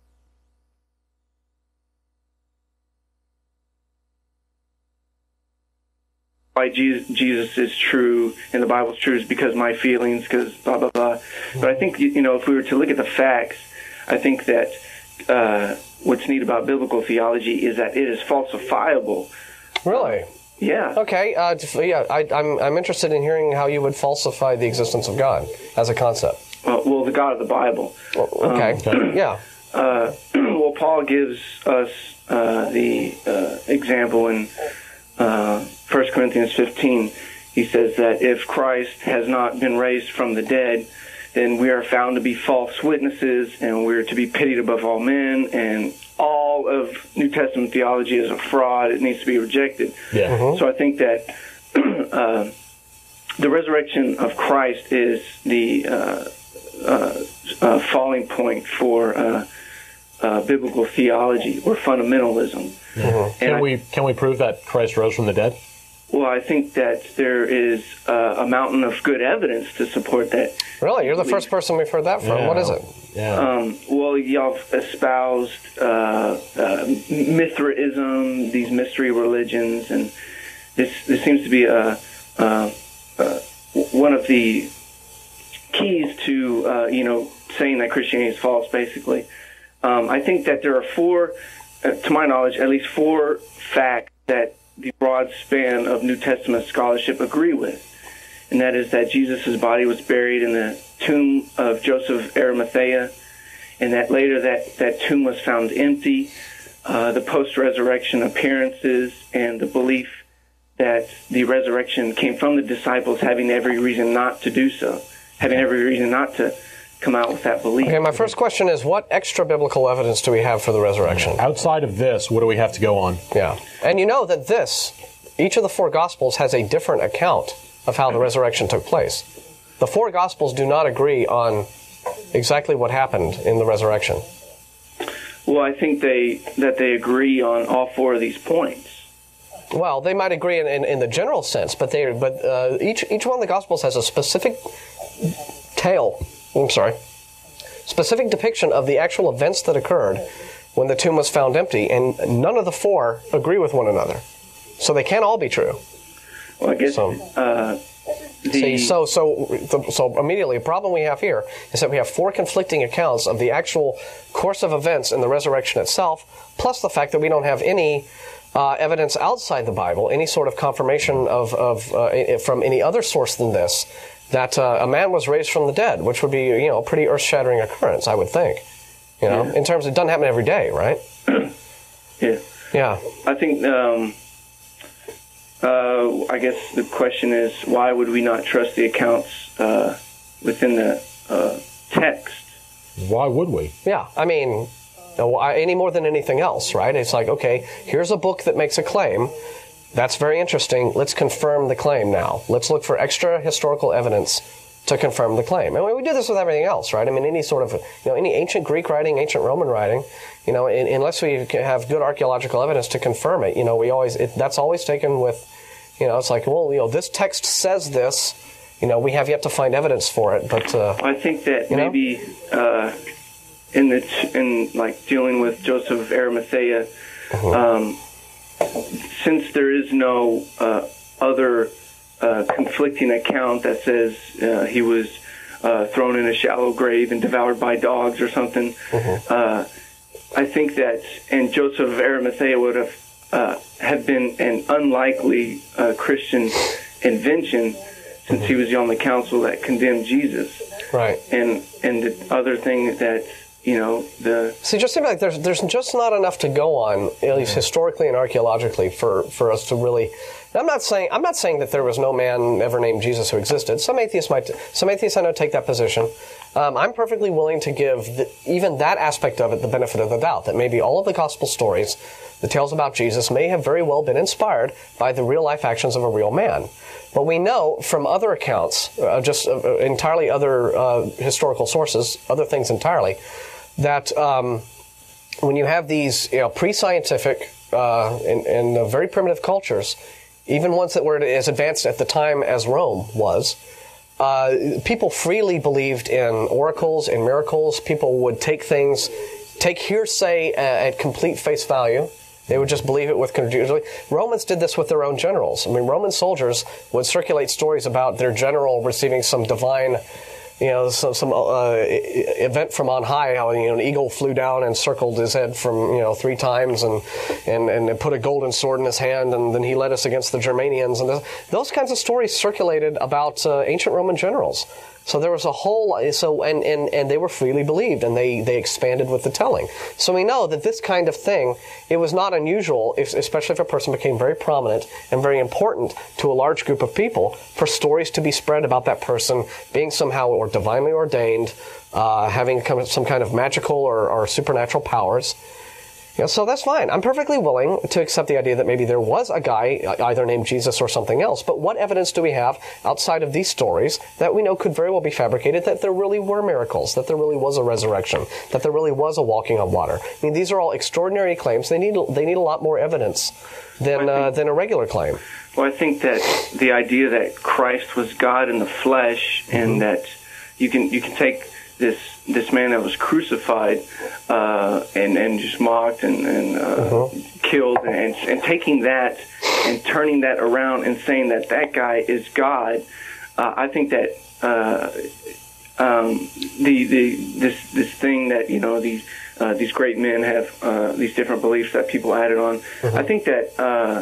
Why Jesus, Jesus is true and the Bible is true is because my feelings, because blah blah blah. But I think you know if we were to look at the facts, I think that. Uh, What's neat about biblical theology is that it is falsifiable. Really? Yeah. Okay. Uh, yeah, I, I'm I'm interested in hearing how you would falsify the existence of God as a concept. Uh, well, the God of the Bible. Well, okay. Um, yeah. Uh, well, Paul gives us uh, the uh, example in uh, First Corinthians fifteen. He says that if Christ has not been raised from the dead, then we are found to be false witnesses, and we're to be pitied above all men, and all of New Testament theology is a fraud. It needs to be rejected. Yeah. Mm-hmm. So I think that uh, the resurrection of Christ is the uh, uh, uh, falling point for uh, uh, biblical theology or fundamentalism. Mm-hmm. Can I, we can we prove that Christ rose from the dead? Well, I think that there is uh, a mountain of good evidence to support that. Really? You're the first person we've heard that from. Yeah. What is it? Yeah. Um, well, y'all espoused uh, uh, Mithraism, these mystery religions, and this this seems to be a, uh, uh, one of the keys to uh, you know saying that Christianity is false. Basically, um, I think that there are four, uh, to my knowledge, at least four facts that the broad span of New Testament scholarship agree with. And that is that Jesus' body was buried in the tomb of Joseph Arimathea, and that later that, that tomb was found empty. Uh, the post-resurrection appearances and the belief that the resurrection came from the disciples having every reason not to do so, having every reason not to come out with that belief. Okay, my first question is, what extra biblical evidence do we have for the resurrection? Outside of this, what do we have to go on? Yeah. And you know that this, each of the four Gospels has a different account of how the resurrection took place. The four Gospels do not agree on exactly what happened in the resurrection. Well, I think they that they agree on all four of these points. Well, they might agree in, in, in the general sense, but they but uh, each each one of the Gospels has a specific tale. I'm sorry, specific depiction of the actual events that occurred when the tomb was found empty, and none of the four agree with one another, so they can't all be true. Well, I guess. So, uh, the see, so so so immediately, a problem we have here is that we have four conflicting accounts of the actual course of events in the resurrection itself, plus the fact that we don't have any Uh, evidence outside the Bible, any sort of confirmation of, of uh, from any other source than this, that uh, a man was raised from the dead, which would be, you know, a pretty earth-shattering occurrence, I would think. You know, yeah. In terms of, it doesn't happen every day, right? Yeah. Yeah. I think, um, uh, I guess the question is, why would we not trust the accounts uh, within the uh, text? Why would we? Yeah, I mean, any more than anything else, right? It's like, okay, here's a book that makes a claim. That's very interesting. Let's confirm the claim now. Let's look for extra historical evidence to confirm the claim. And we do this with everything else, right? I mean, any sort of, you know, any ancient Greek writing, ancient Roman writing, you know, in, unless we have good archaeological evidence to confirm it, you know, we always, it, that's always taken with, you know, it's like, well, you know, this text says this, you know, we have yet to find evidence for it, but, uh, I think that maybe, uh, in the in like dealing with Joseph of Arimathea, uh-huh. um, since there is no uh, other uh, conflicting account that says uh, he was uh, thrown in a shallow grave and devoured by dogs or something, uh-huh. uh, I think that and Joseph of Arimathea would have uh, have been an unlikely uh, Christian invention, since uh-huh. he was on the council that condemned Jesus, right? And and the other thing that. You know, the see, just seems like there's there's just not enough to go on, at least historically and archaeologically, for, for us to really. I'm not saying I'm not saying that there was no man ever named Jesus who existed. Some atheists might, some atheists I know take that position. Um, I'm perfectly willing to give the, even that aspect of it the benefit of the doubt, that maybe all of the gospel stories, the tales about Jesus, may have very well been inspired by the real life actions of a real man. But we know from other accounts, uh, just uh, entirely other uh, historical sources, other things entirely, that um, when you have these, you know, pre-scientific uh, and, and uh, very primitive cultures, even ones that were as advanced at the time as Rome was, uh, people freely believed in oracles and miracles. People would take things, take hearsay at, at complete face value. They would just believe it with credulity. Romans did this with their own generals. I mean, Roman soldiers would circulate stories about their general receiving some divine, you know, some, some uh, event from on high, how, you know, an eagle flew down and circled his head from, you know, three times and, and, and put a golden sword in his hand, and then he led us against the Germanians. And those kinds of stories circulated about uh, ancient Roman generals. So there was a whole, so, and, and, and they were freely believed, and they, they expanded with the telling. So we know that this kind of thing, it was not unusual, if, especially if a person became very prominent and very important to a large group of people, for stories to be spread about that person being somehow or divinely ordained, uh, having some kind of magical or, or supernatural powers. You know, so that's fine. I'm perfectly willing to accept the idea that maybe there was a guy either named Jesus or something else. But what evidence do we have outside of these stories that we know could very well be fabricated, that there really were miracles, that there really was a resurrection, that there really was a walking on water? I mean, these are all extraordinary claims. They need they need a lot more evidence than uh, than a regular claim. Well, I think that the idea that Christ was God in the flesh, and mm-hmm. that you can you can take this this man that was crucified uh, and and just mocked and, and uh, uh-huh. killed, and and taking that and turning that around and saying that that guy is God. Uh, I think that uh, um, the the this this thing that, you know, these uh, these great men have uh, these different beliefs that people added on. Uh-huh. I think that. Uh,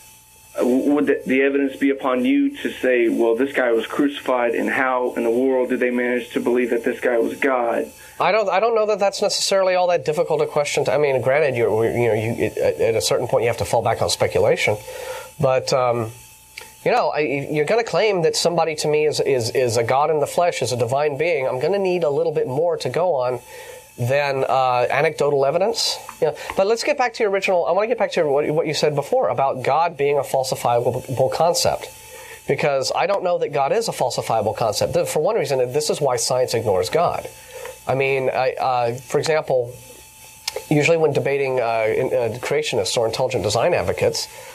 Would the, the evidence be upon you to say, well, this guy was crucified, and how in the world did they manage to believe that this guy was God? I don't. I don't know that that's necessarily all that difficult a question to, I mean, granted, you're, you know, you, at a certain point you have to fall back on speculation, but um, you know, I, you're going to claim that somebody to me is is is a God in the flesh, is a divine being. I'm going to need a little bit more to go on than uh, anecdotal evidence. Yeah. But let's get back to your original, I want to get back to what, what you said before about God being a falsifiable concept. Because I don't know that God is a falsifiable concept. For one reason, this is why science ignores God. I mean, I, uh, for example, usually when debating uh, in, uh, creationists or intelligent design advocates,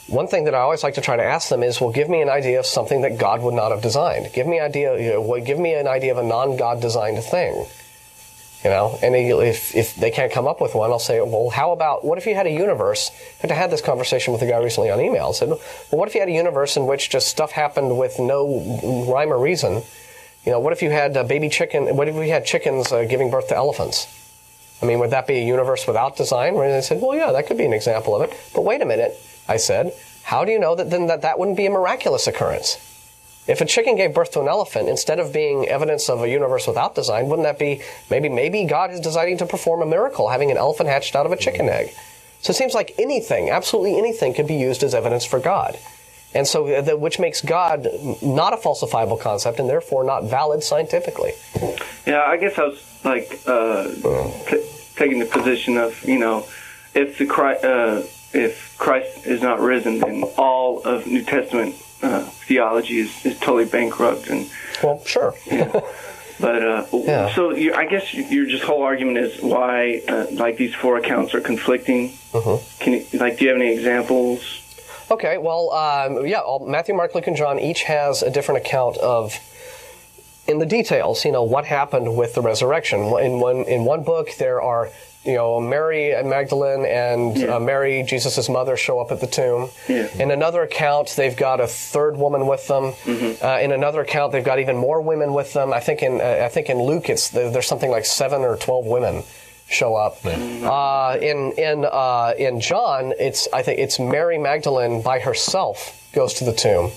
one thing that I always like to try to ask them is, well, give me an idea of something that God would not have designed. Give me an idea, you know, give me an idea of a non-God designed thing. You know, and if if they can't come up with one, I'll say, well, how about, what if you had a universe? I had this conversation with a guy recently on email. I said, well, what if you had a universe in which just stuff happened with no rhyme or reason? You know, what if you had a baby chicken, what if we had chickens uh, giving birth to elephants? I mean, would that be a universe without design? And they said, well, yeah, that could be an example of it. But wait a minute, I said, how do you know that then that, that wouldn't be a miraculous occurrence? If a chicken gave birth to an elephant, instead of being evidence of a universe without design, wouldn't that be, maybe maybe God is deciding to perform a miracle, having an elephant hatched out of a chicken egg? So it seems like anything, absolutely anything, could be used as evidence for God. And so, the, which makes God not a falsifiable concept, and therefore not valid scientifically. Yeah, I guess I was, like, uh, t- taking the position of, you know, if the Christ, uh, if Christ is not risen, then all of New Testament Uh, theology is, is totally bankrupt. And well, sure. Yeah. But uh, yeah. so you, I guess your just whole argument is why uh, like these four accounts are conflicting. Mm-hmm. Can you, like, do you have any examples? Okay, well, um, yeah, all, Matthew, Mark, Luke, and John each has a different account of, in the details, you know, what happened with the resurrection. In one in one book, there are, you know, Mary and Magdalene and yeah. uh, Mary, Jesus' mother, show up at the tomb. Yeah. In another account, they've got a third woman with them. Mm-hmm. Uh, in another account, they've got even more women with them. I think in uh, I think in Luke, it's there's something like seven or twelve women show up. Yeah. Uh, in in uh, in John, it's I think it's Mary Magdalene by herself goes to the tomb,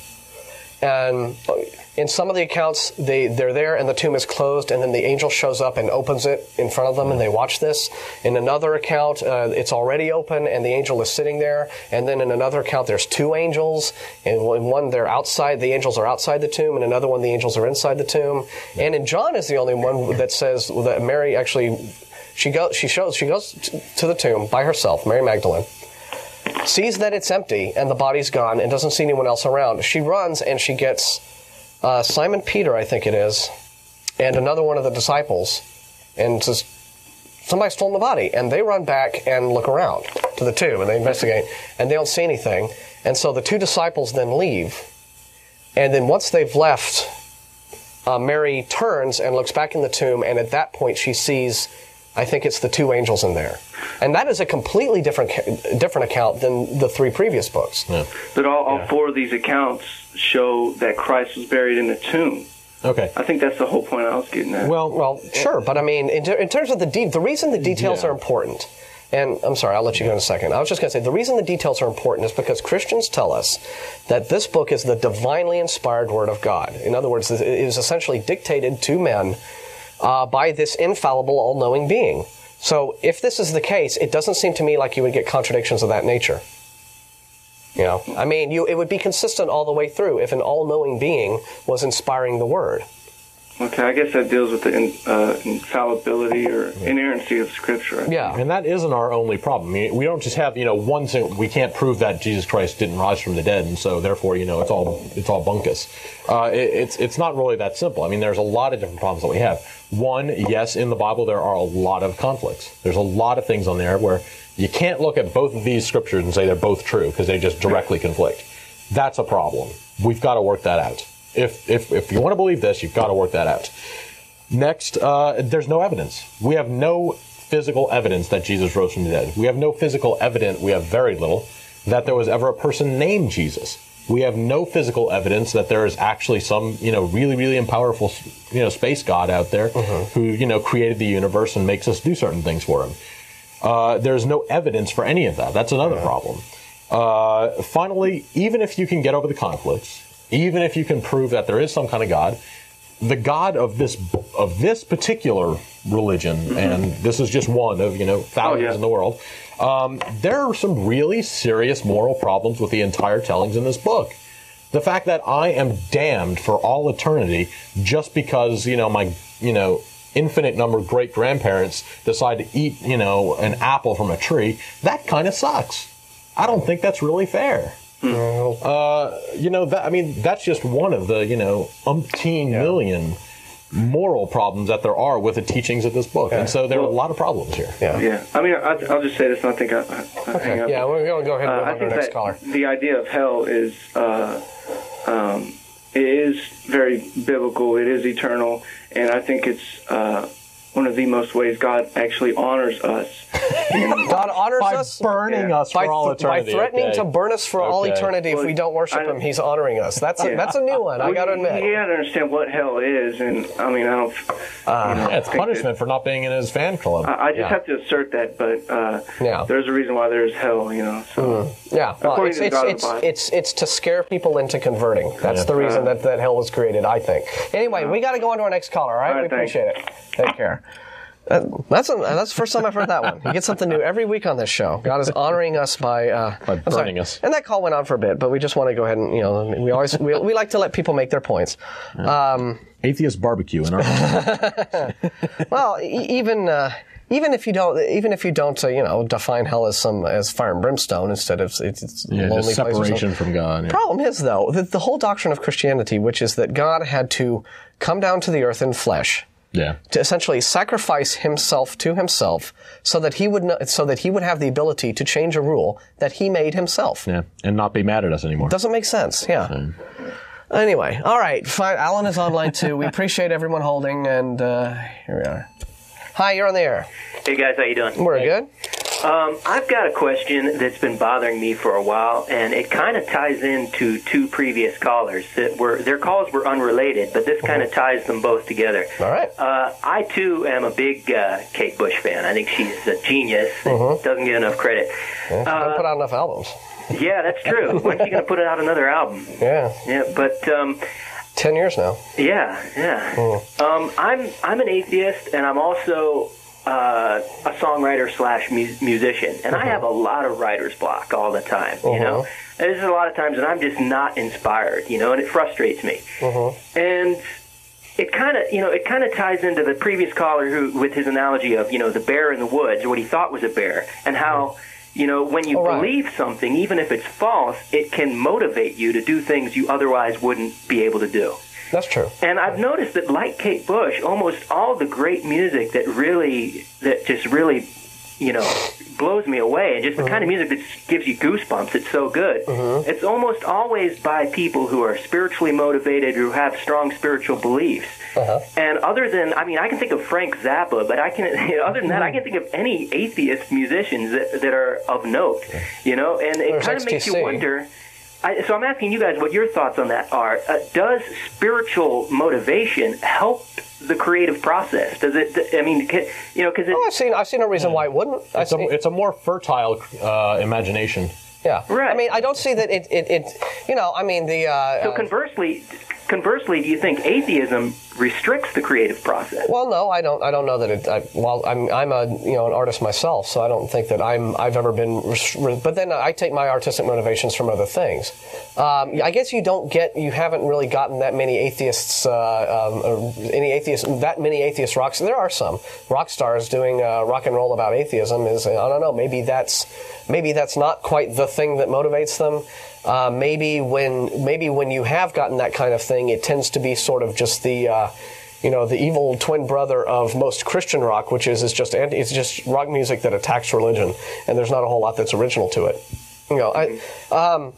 and in some of the accounts, they, they're there and the tomb is closed, and then the angel shows up and opens it in front of them, and they watch this. In another account, uh, it's already open, and the angel is sitting there. And then in another account, there's two angels. And in one, they're outside, the angels are outside the tomb. And another one, the angels are inside the tomb. And in John is the only one that says that Mary actually, she goes, she shows, she goes to the tomb by herself, Mary Magdalene, sees that it's empty and the body's gone and doesn't see anyone else around. She runs and she gets Uh, Simon Peter, I think it is, and another one of the disciples, and says, somebody's stolen the body. And they run back and look around to the tomb, and they investigate, and they don't see anything. And so the two disciples then leave. And then once they've left, uh, Mary turns and looks back in the tomb, and at that point she sees, I think it's the two angels in there. And that is a completely different different account than the three previous books. Yeah. But all, all yeah. four of these accounts show that Christ was buried in a tomb. Okay. I think that's the whole point I was getting at. Well, well, sure, but I mean, in, in terms of the de- the reason the details yeah. are important, and I'm sorry, I'll let you go in a second. I was just going to say, the reason the details are important is because Christians tell us that this book is the divinely inspired Word of God. In other words, it is essentially dictated to men uh, by this infallible, all-knowing being. So if this is the case, it doesn't seem to me like you would get contradictions of that nature. You know, I mean, you, it would be consistent all the way through if an all-knowing being was inspiring the Word. Okay, I guess that deals with the in, uh, infallibility or inerrancy of Scripture. Yeah. And that isn't our only problem. I mean, we don't just have, you know, one thing. We can't prove that Jesus Christ didn't rise from the dead, and so therefore, you know, it's all it's all bunkus. Uh, it, it's it's not really that simple. I mean, there's a lot of different problems that we have. One, yes, in the Bible there are a lot of conflicts. There's a lot of things on there where you can't look at both of these scriptures and say they're both true because they just directly conflict. That's a problem. We've got to work that out. If if if you want to believe this, you've got to work that out. Next, uh, there's no evidence. We have no physical evidence that Jesus rose from the dead. We have no physical evidence, we have very little, that there was ever a person named Jesus. We have no physical evidence that there is actually some, you know, really, really powerful, you know, space god out there mm-hmm. who, you know, created the universe and makes us do certain things for him. Uh, there's no evidence for any of that. That's another yeah. problem. Uh, finally, even if you can get over the conflicts, even if you can prove that there is some kind of God, the God of this of this particular religion, mm-hmm. and this is just one of, you know, thousands oh, yeah. in the world, um, there are some really serious moral problems with the entire tellings in this book. The fact that I am damned for all eternity just because, you know, my, you know, infinite number of great-grandparents decide to eat, you know, an apple from a tree, that kind of sucks. I don't think that's really fair. Uh, you know, that, I mean, that's just one of the, you know, umpteen yeah. million moral problems that there are with the teachings of this book. Yeah. And so there well, are a lot of problems here. Yeah. Yeah. I mean, I, I'll just say this, and I think I, I okay. hang up. Yeah, we're going to go ahead and move uh, on to the next caller. The idea of hell is, uh, um, it is very biblical. It is eternal. And I think it's uh, one of the most ways God actually honors us. God honors by us? burning yeah. us for by, all eternity. By threatening okay. to burn us for okay. all eternity well, if we don't worship I, Him, He's honoring us. That's, yeah. a, that's a new one, well, I got to admit. You got to understand what hell is, and I mean, I don't... Uh, you know, yeah, it's punishment that, for not being in His fan club. I, I just yeah. have to assert that, but uh, yeah. there's a reason why there's hell, you know. So. Mm. Yeah, well, it's, it's, it's, it's, it's to scare people into converting. That's yeah. the reason uh, that, that hell was created, I think. Anyway, uh, we got to go on to our next caller, all right? All right we thanks. appreciate it. Take care. Uh, that's a, that's the first time I've heard that one. You get something new every week on this show. God is honoring us by uh, by burning us. And that call went on for a bit, but we just want to go ahead and you know we always we, we like to let people make their points. Um, Atheist barbecue in our well, e- even. Uh, Even if you don't, even if you don't, uh, you know, define hell as some as fire and brimstone instead of it's, it's yeah, lonely just separation from God. Yeah. Problem is, though, that the whole doctrine of Christianity, which is that God had to come down to the earth in flesh, yeah, to essentially sacrifice Himself to Himself, so that He would, not, so that He would have the ability to change a rule that He made Himself, yeah, and not be mad at us anymore. Doesn't make sense, yeah. Same. Anyway, all right, fine. Alan is online too. We appreciate everyone holding, and uh, here we are. Hi, you're on the air. Hey guys, how you doing? We're good. Um, I've got a question that's been bothering me for a while, and it kind of ties into two previous callers that were their calls were unrelated, but this kind of ties them both together. All right. Uh, I too am a big uh, Kate Bush fan. I think she's a genius. Mm-hmm. Doesn't get enough credit. Yeah, uh, don't put out enough albums. Yeah, that's true. When's she going to put out another album? Yeah. Yeah, but. Um, Ten years now. Yeah, yeah. Mm. Um, I'm I'm an atheist, and I'm also uh, a songwriter slash mu- musician, and mm-hmm. I have a lot of writer's block all the time. Mm-hmm. You know, there's a lot of times that I'm just not inspired. You know, and it frustrates me. Mm-hmm. And it kind of you know it kind of ties into the previous caller who with his analogy of you know the bear in the woods, or what he thought was a bear, and how. Mm-hmm. You know, when you right. believe something, even if it's false, it can motivate you to do things you otherwise wouldn't be able to do. That's true. And I've noticed that, like Kate Bush, almost all the great music that really, that just really, you know, blows me away, and just the mm-hmm. kind of music that gives you goosebumps, it's so good. Mm-hmm. It's almost always by people who are spiritually motivated, who have strong spiritual beliefs. Uh-huh. And other than, I mean, I can think of Frank Zappa, but I can, you know, other than that, I can think of any atheist musicians that, that are of note, you know, and it kind of makes you wonder. I, so I'm asking you guys what your thoughts on that are. Uh, does spiritual motivation help the creative process? Does it? I mean, can, you know, because oh, I've seen I've seen no reason yeah. why it wouldn't. It's a, it's a more fertile uh, imagination. Yeah, right. I mean, I don't see that it. It, it you know, I mean the. Uh, so conversely. Conversely, do you think atheism restricts the creative process? Well, no, I don't. I don't know that it. I, well, I'm I'm a you know an artist myself, so I don't think that I'm I've ever been. But then I take my artistic motivations from other things. Um, I guess you don't get. You haven't really gotten that many atheists. Uh, um, any atheists. That many atheist rocks. There are some rock stars doing uh, rock and roll about atheism. Is I don't know. Maybe that's maybe that's not quite the thing that motivates them. Uh, maybe when maybe when you have gotten that kind of thing, it tends to be sort of just the, uh, you know, the evil twin brother of most Christian rock, which is is just anti, it's just rock music that attacks religion, and there's not a whole lot that's original to it. You know, I um,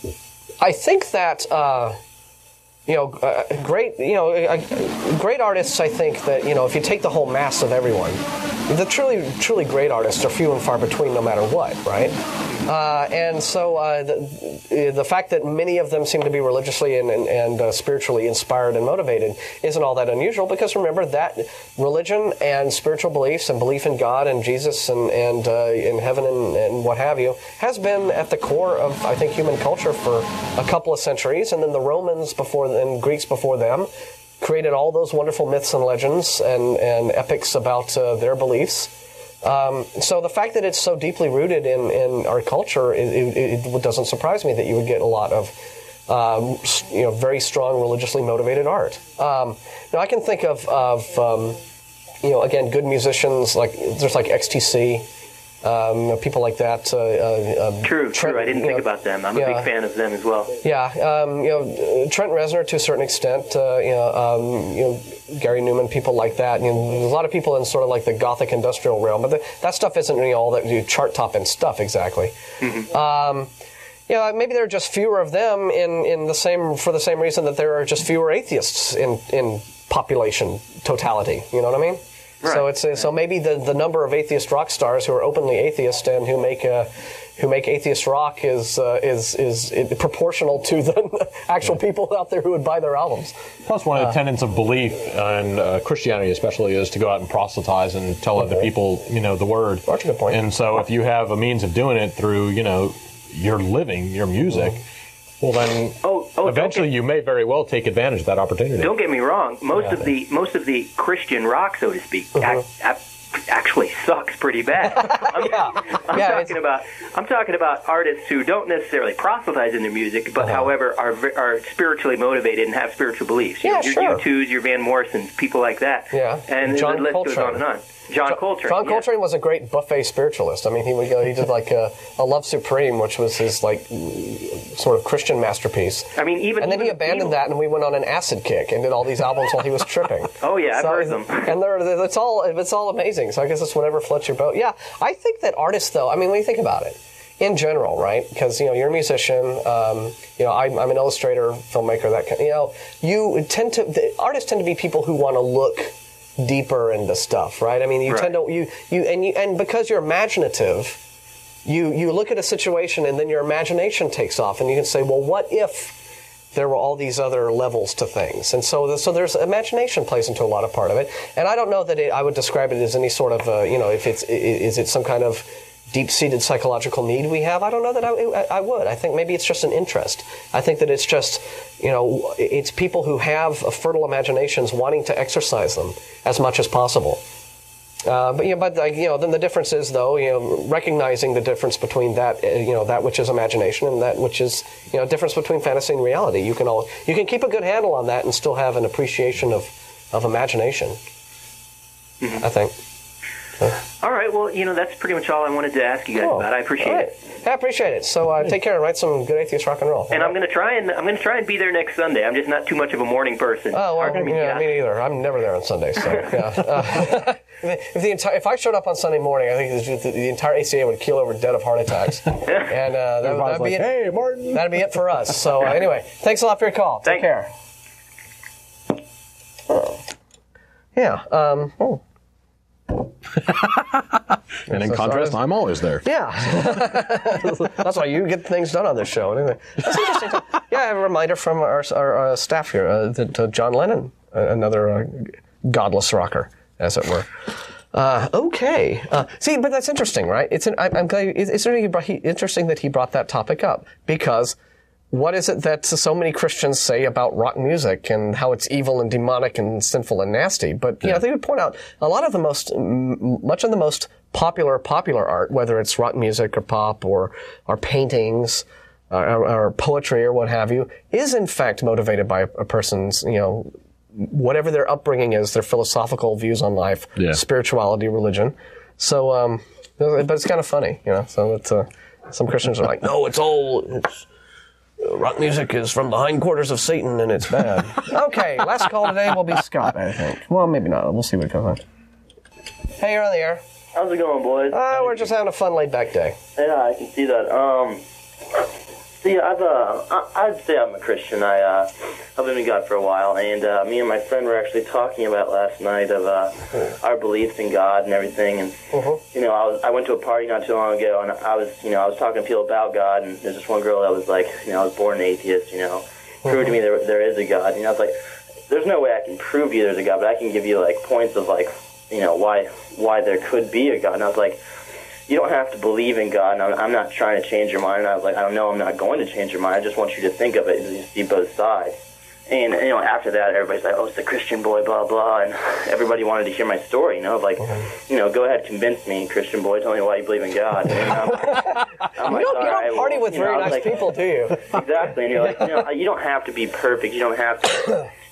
I think that uh, you know, uh, great you know, uh, great artists. I think that you know, if you take the whole mass of everyone, the truly truly great artists are few and far between, no matter what, right? Uh, and so uh, the, the fact that many of them seem to be religiously and, and, and uh, spiritually inspired and motivated isn't all that unusual, because remember that religion and spiritual beliefs and belief in God and Jesus and, and uh, in heaven and, and what have you has been at the core of, I think, human culture for a couple of centuries. And then the Romans before and Greeks before them created all those wonderful myths and legends and, and epics about uh, their beliefs. Um, so the fact that it's so deeply rooted in, in our culture, it, it, it doesn't surprise me that you would get a lot of, um, you know, very strong religiously motivated art. Um, now I can think of, of um, you know, again, good musicians like there's like X T C, Um, people like that. Uh, uh, true, Trent, true. I didn't think know, about them. I'm yeah. a big fan of them as well. Yeah, um, you know, Trent Reznor to a certain extent. Uh, you know, um, you know, Gary Newman, people like that. You know, there's a lot of people in sort of like the Gothic industrial realm, but the, that stuff isn't you know, all that you chart topping stuff exactly. Mm-hmm. Um, you know, maybe there are just fewer of them in, in the same for the same reason that there are just fewer atheists in in population totality. You know what I mean? Right. So it's so maybe the, the number of atheist rock stars who are openly atheist and who make uh, who make atheist rock is uh, is is proportional to the actual people out there who would buy their albums. Plus, one of the uh, tenets of belief in uh, Christianity, especially, is to go out and proselytize and tell okay. other people, you know, the word. That's a good point. And so, if you have a means of doing it through, you know, your living, your music. Mm-hmm. Well, then, oh, oh, eventually, get, you may very well take advantage of that opportunity. Don't get me wrong. Most yeah. of the most of the Christian rock, so to speak, uh-huh. act, act, actually sucks pretty bad. I'm, yeah. I'm yeah, talking about I'm talking about artists who don't necessarily proselytize in their music, but uh-huh. however are are spiritually motivated and have spiritual beliefs. You yeah, know, your sure. U twos, your Van Morrisons, people like that. Yeah. And John the list Coltrane. goes on and on. John Coltrane. John yeah. Coltrane was a great buffet spiritualist. I mean, he would go. He did like a, a Love Supreme, which was his like sort of Christian masterpiece. I mean, even and then even he abandoned that, and we went on an acid kick and did all these albums while he was tripping. Oh yeah, so, I've heard them. And they're, they're, it's all it's all amazing. So I guess it's whatever floats your boat. Yeah, I think that artists, though. I mean, when you think about it, in general, right? Because you know you're a musician. Um, you know, I'm, I'm an illustrator, filmmaker. That kind. You know, you tend to the artists tend to be people who want to look deeper into stuff, right? I mean, you right. tend to you you and you and because you're imaginative, you you look at a situation and then your imagination takes off, and you can say, well, what if there were all these other levels to things? And so, so there's imagination plays into a lot of part of it. And I don't know that it, I would describe it as any sort of, uh, you know, if it's is it some kind of deep-seated psychological need we have? I don't know that I, I, I would. I think maybe it's just an interest. I think that it's just, you know, it's people who have fertile imaginations wanting to exercise them as much as possible. Uh, but you know, but you know, then the difference is though, you know, recognizing the difference between that, uh, you know, that which is imagination and that which is, you know, difference between fantasy and reality. You can all you can keep a good handle on that and still have an appreciation of of imagination. Mm-hmm. I think. All right, well, you know, that's pretty much all I wanted to ask you guys cool. about. I appreciate right. it. I appreciate it. So uh, take care and write some good atheist rock and roll. And I'm going to try and I'm going to try and be there next Sunday. I'm just not too much of a morning person. Oh well, me, yeah, yeah. me neither. I'm never there on Sundays. So yeah. Uh, if the entire if I showed up on Sunday morning, I think the, the entire A C A would keel over dead of heart attacks. and uh, that, that'd be like, it. Hey, Martin. That'd be it for us. So uh, anyway, thanks a lot for your call. Take Thanks. care. Oh. Yeah. Um, oh. And in contrast, I'm always there. Yeah. That's why you get things done on this show. Anyway, that's interesting. Too. Yeah, I have a reminder from our, our uh, staff here uh, that uh, John Lennon, uh, another uh, godless rocker, as it were. Uh, okay. Uh, see, but that's interesting, right? It's an, I, I'm glad. It's, it's really he, interesting that he brought that topic up because. What is it that so many Christians say about rock music and how it's evil and demonic and sinful and nasty? But, you yeah. know, they would point out a lot of the most, m- much of the most popular, popular art, whether it's rock music or pop or, or paintings uh, or, or poetry or what have you, is in fact motivated by a, a person's, you know, whatever their upbringing is, their philosophical views on life, yeah. spirituality, religion. So, um, but it's kind of funny, you know, so it's, uh, some Christians are like, no, it's all, it's, rock music is from the hindquarters of Satan, and it's bad. Okay, last call today will be Scott, I think. Well, maybe not. We'll see what comes on. Hey, you're on the air. How's it going, boys? Uh, we're just having a fun, laid-back day. Yeah, I can see that. Um, see, I've uh, I, I'd say I'm a Christian. I uh, I've been in God for a while, and uh, me and my friend were actually talking about last night of uh, our beliefs in God and everything. And uh-huh. you know, I was I went to a party not too long ago, and I was you know I was talking to people about God, and there's this one girl that was like, you know, I was born an atheist. You know, uh-huh. prove to me there there is a God. You know, I was like, there's no way I can prove you there's a God, but I can give you like points of like, you know, why why there could be a God. And I was like, you don't have to believe in God, and I'm, I'm not trying to change your mind. And I was like, I don't know, I'm not going to change your mind. I just want you to think of it and you see both sides. And, you know, after that, everybody's like, oh, it's the Christian boy, blah, blah. And everybody wanted to hear my story, you know, of like, you know, go ahead, convince me, Christian boy, tell me why you believe in God. And I'm, I'm you like, don't, you right, don't party well, with you know, very nice like, people, do you? Exactly. And you're like, you know, you don't have to be perfect. You don't have to,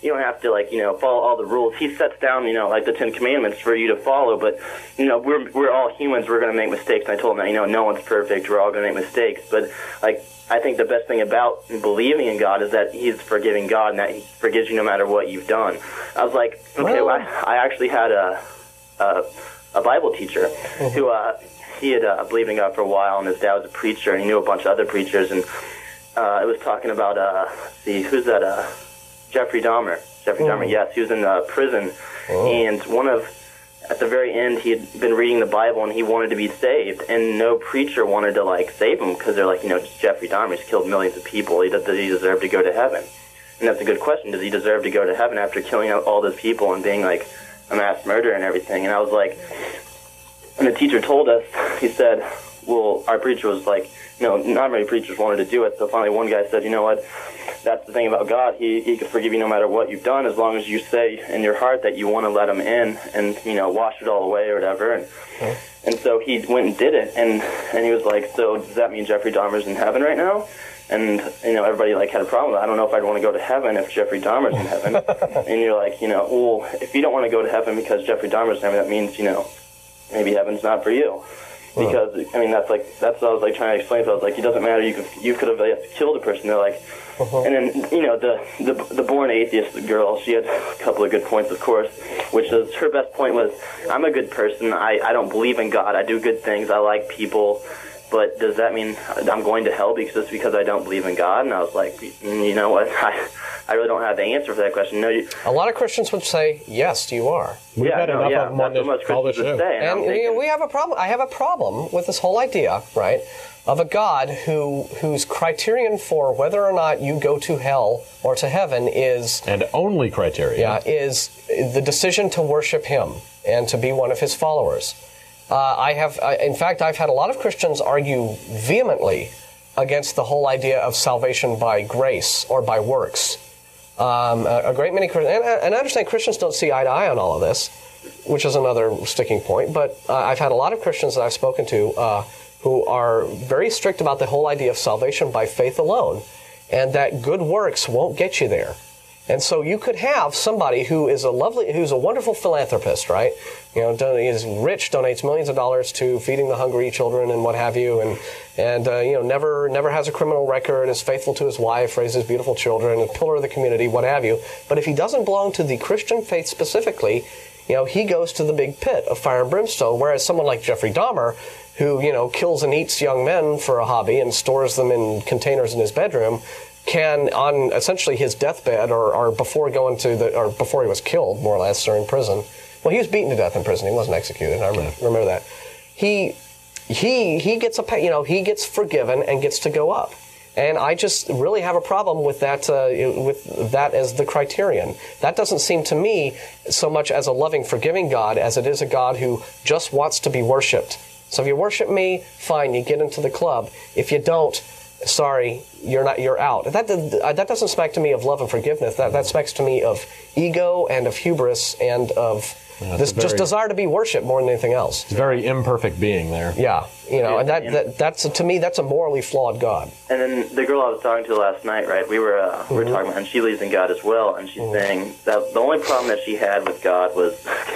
you don't have to, like, you know, follow all the rules. He sets down, you know, like the Ten Commandments for you to follow, but, you know, we're we're all humans. We're going to make mistakes. And I told him that, you know, no one's perfect. We're all going to make mistakes. But, like, I think the best thing about believing in God is that he's forgiving God and that he forgives you no matter what you've done. I was like, okay, well, I, I actually had a, a, a Bible teacher mm-hmm. who, uh, he had uh, believed in God for a while, and his dad was a preacher, and he knew a bunch of other preachers, and uh, it was talking about, uh, see, who's that, uh, Jeffrey Dahmer. Jeffrey oh. Dahmer, yes, he was in uh, prison, oh. and one of, at the very end, he had been reading the Bible, and he wanted to be saved, and no preacher wanted to, like, save him, because they're like, you know, just Jeffrey Dahmer, he's killed millions of people, he, does, does he deserve to go to heaven? And that's a good question, does he deserve to go to heaven after killing all those people and being, like, a mass murderer and everything? And I was like, and the teacher told us, he said, well, our preacher was like, you know, not many preachers wanted to do it, so finally one guy said, you know what, that's the thing about God, he, he can forgive you no matter what you've done, as long as you say in your heart that you want to let him in and, you know, wash it all away or whatever. And okay. and so he went and did it, and, and he was like, so does that mean Jeffrey Dahmer's in heaven right now? And, you know, everybody, like, had a problem with it. I don't know if I'd want to go to heaven if Jeffrey Dahmer's in heaven. And you're like, you know, well, if you don't want to go to heaven because Jeffrey Dahmer's in heaven, that means, you know, maybe heaven's not for you. Because, I mean, that's like, that's what I was like trying to explain. So I was like, it doesn't matter, you could, you could have like, killed a person. They're like, uh-huh. and then, you know, the, the the born atheist girl, she had a couple of good points, of course, which is, her best point was, I'm a good person, I, I don't believe in God, I do good things, I like people, but does that mean I'm going to hell because it's because I don't believe in God? And I was like, you know what, I, I really don't have the answer for that question. No, you, a lot of Christians would say, yes, you are. We've yeah, had no, enough yeah, of them on this, call this show. Say, and and thinking, you know, we have a problem. I have a problem with this whole idea, right, of a God who whose criterion for whether or not you go to hell or to heaven is... And only criterion. Yeah, is the decision to worship him and to be one of his followers. Uh, I have, I, in fact, I've had a lot of Christians argue vehemently against the whole idea of salvation by grace or by works. Um, a, a great many Christians, and, and I understand Christians don't see eye to eye on all of this, which is another sticking point, but uh, I've had a lot of Christians that I've spoken to uh, who are very strict about the whole idea of salvation by faith alone, and that good works won't get you there. And so you could have somebody who is a lovely, who's a wonderful philanthropist, right? You know, don- is rich, donates millions of dollars to feeding the hungry children and what have you, and and uh, you know, never never has a criminal record, is faithful to his wife, raises beautiful children, a pillar of the community, what have you. But if he doesn't belong to the Christian faith specifically, you know, he goes to the big pit of fire and brimstone. Whereas someone like Jeffrey Dahmer, who you know kills and eats young men for a hobby and stores them in containers in his bedroom, can, on essentially his deathbed, or, or before going to the, or before he was killed, more or less, or in prison. Well, he was beaten to death in prison. He wasn't executed. I remember, remember that. He, he, he gets a, you know, he gets forgiven and gets to go up. And I just really have a problem with that, uh, with that as the criterion. That doesn't seem to me so much as a loving, forgiving God as it is a God who just wants to be worshipped. So if you worship me, fine, you get into the club. If you don't, sorry, you're not. You're out. That that doesn't speak to me of love and forgiveness. That that speaks to me of ego and of hubris and of yeah, this very, just desire to be worshipped more than anything else. It's a very imperfect being there. Yeah, you know, and that, that that's to me that's a morally flawed God. And then the girl I was talking to last night, right? We were uh, we were mm-hmm. talking about, and she believes in God as well, and she's mm-hmm. saying that the only problem that she had with God was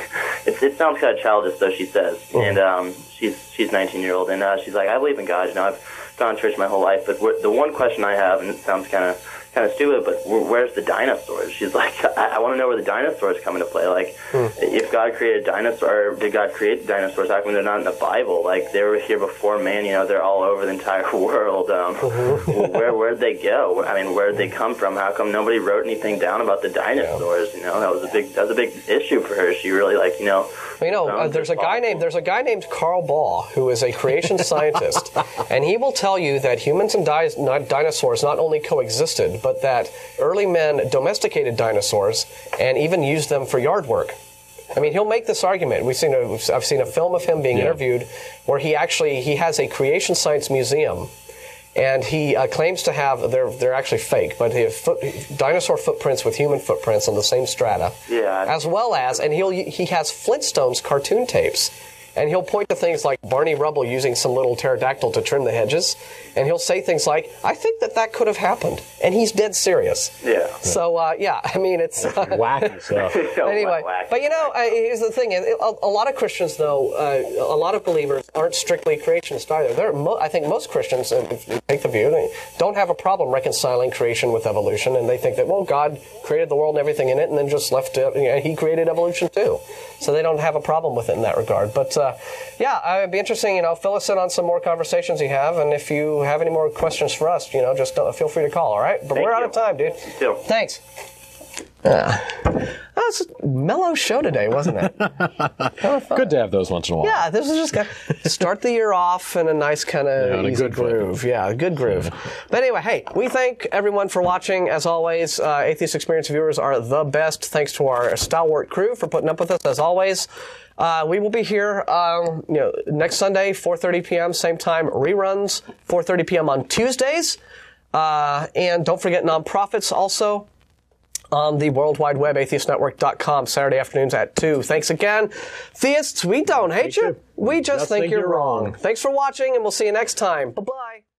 it, it sounds kind of childish, so she says, mm-hmm. and um, she's she's nineteen year old, and uh, she's like, I believe in God, you know, I've gone to church my whole life, but the one question I have, and it sounds kind of kind of stupid, but where's the dinosaurs? She's like, I, I want to know where the dinosaurs come into play. Like, hmm. if God created dinosaurs, or did God create dinosaurs? How come they're not in the Bible? Like, they were here before man. You know, they're all over the entire world. Um, mm-hmm. where where'd they go? I mean, where'd they come from? How come nobody wrote anything down about the dinosaurs? You know, that was a big that was a big issue for her. She really like, you know. You know, uh, there's a guy named there's a guy named Carl Baugh who is a creation scientist, and he will tell you that humans and di- not dinosaurs not only coexisted, but that early men domesticated dinosaurs and even used them for yard work. I mean, he'll make this argument. We've seen a, I've seen a film of him being yeah. interviewed where he actually he has a creation science museum. And he uh, claims to have, they're they're actually fake, but he have foot, dinosaur footprints with human footprints on the same strata. Yeah. As well as, and he'll he has Flintstones cartoon tapes. and he'll point to things like Barney Rubble using some little pterodactyl to trim the hedges, and he'll say things like, I think that that could have happened, and he's dead serious. Yeah. So, uh, yeah, I mean, it's... Uh, wacky stuff. Anyway, but you know, uh, here's the thing. A, a lot of Christians, though, uh, a lot of believers aren't strictly creationists either. They're mo- I think most Christians, uh, if you take the view, they don't have a problem reconciling creation with evolution, and they think that, well, God created the world and everything in it, and then just left it. You know, he created evolution too. So they don't have a problem with it in that regard. But, uh, yeah, it'd be interesting, you know, fill us in on some more conversations you have, and if you have any more questions for us, you know, just uh, feel free to call, all right? But Thank we're you. out of time, dude. Yeah. Thanks. Uh, that was a mellow show today, wasn't it? Good to have those once in a while. Yeah, this is just going to start the year off in a nice kind of yeah, easy good groove. Yeah, a good groove. But anyway, hey, we thank everyone for watching. As always, uh, Atheist Experience viewers are the best. Thanks to our stalwart crew for putting up with us, as always. Uh, we will be here um, you know, next Sunday, four thirty p.m., same time. Reruns, four thirty p.m. on Tuesdays. Uh, and don't forget Nonprofits also. On the World Wide Web, atheist network dot com, Saturday afternoons at two. Thanks again. Theists, we don't hate you. We just think, think you're, you're wrong. wrong. Thanks for watching, and we'll see you next time. Bye-bye.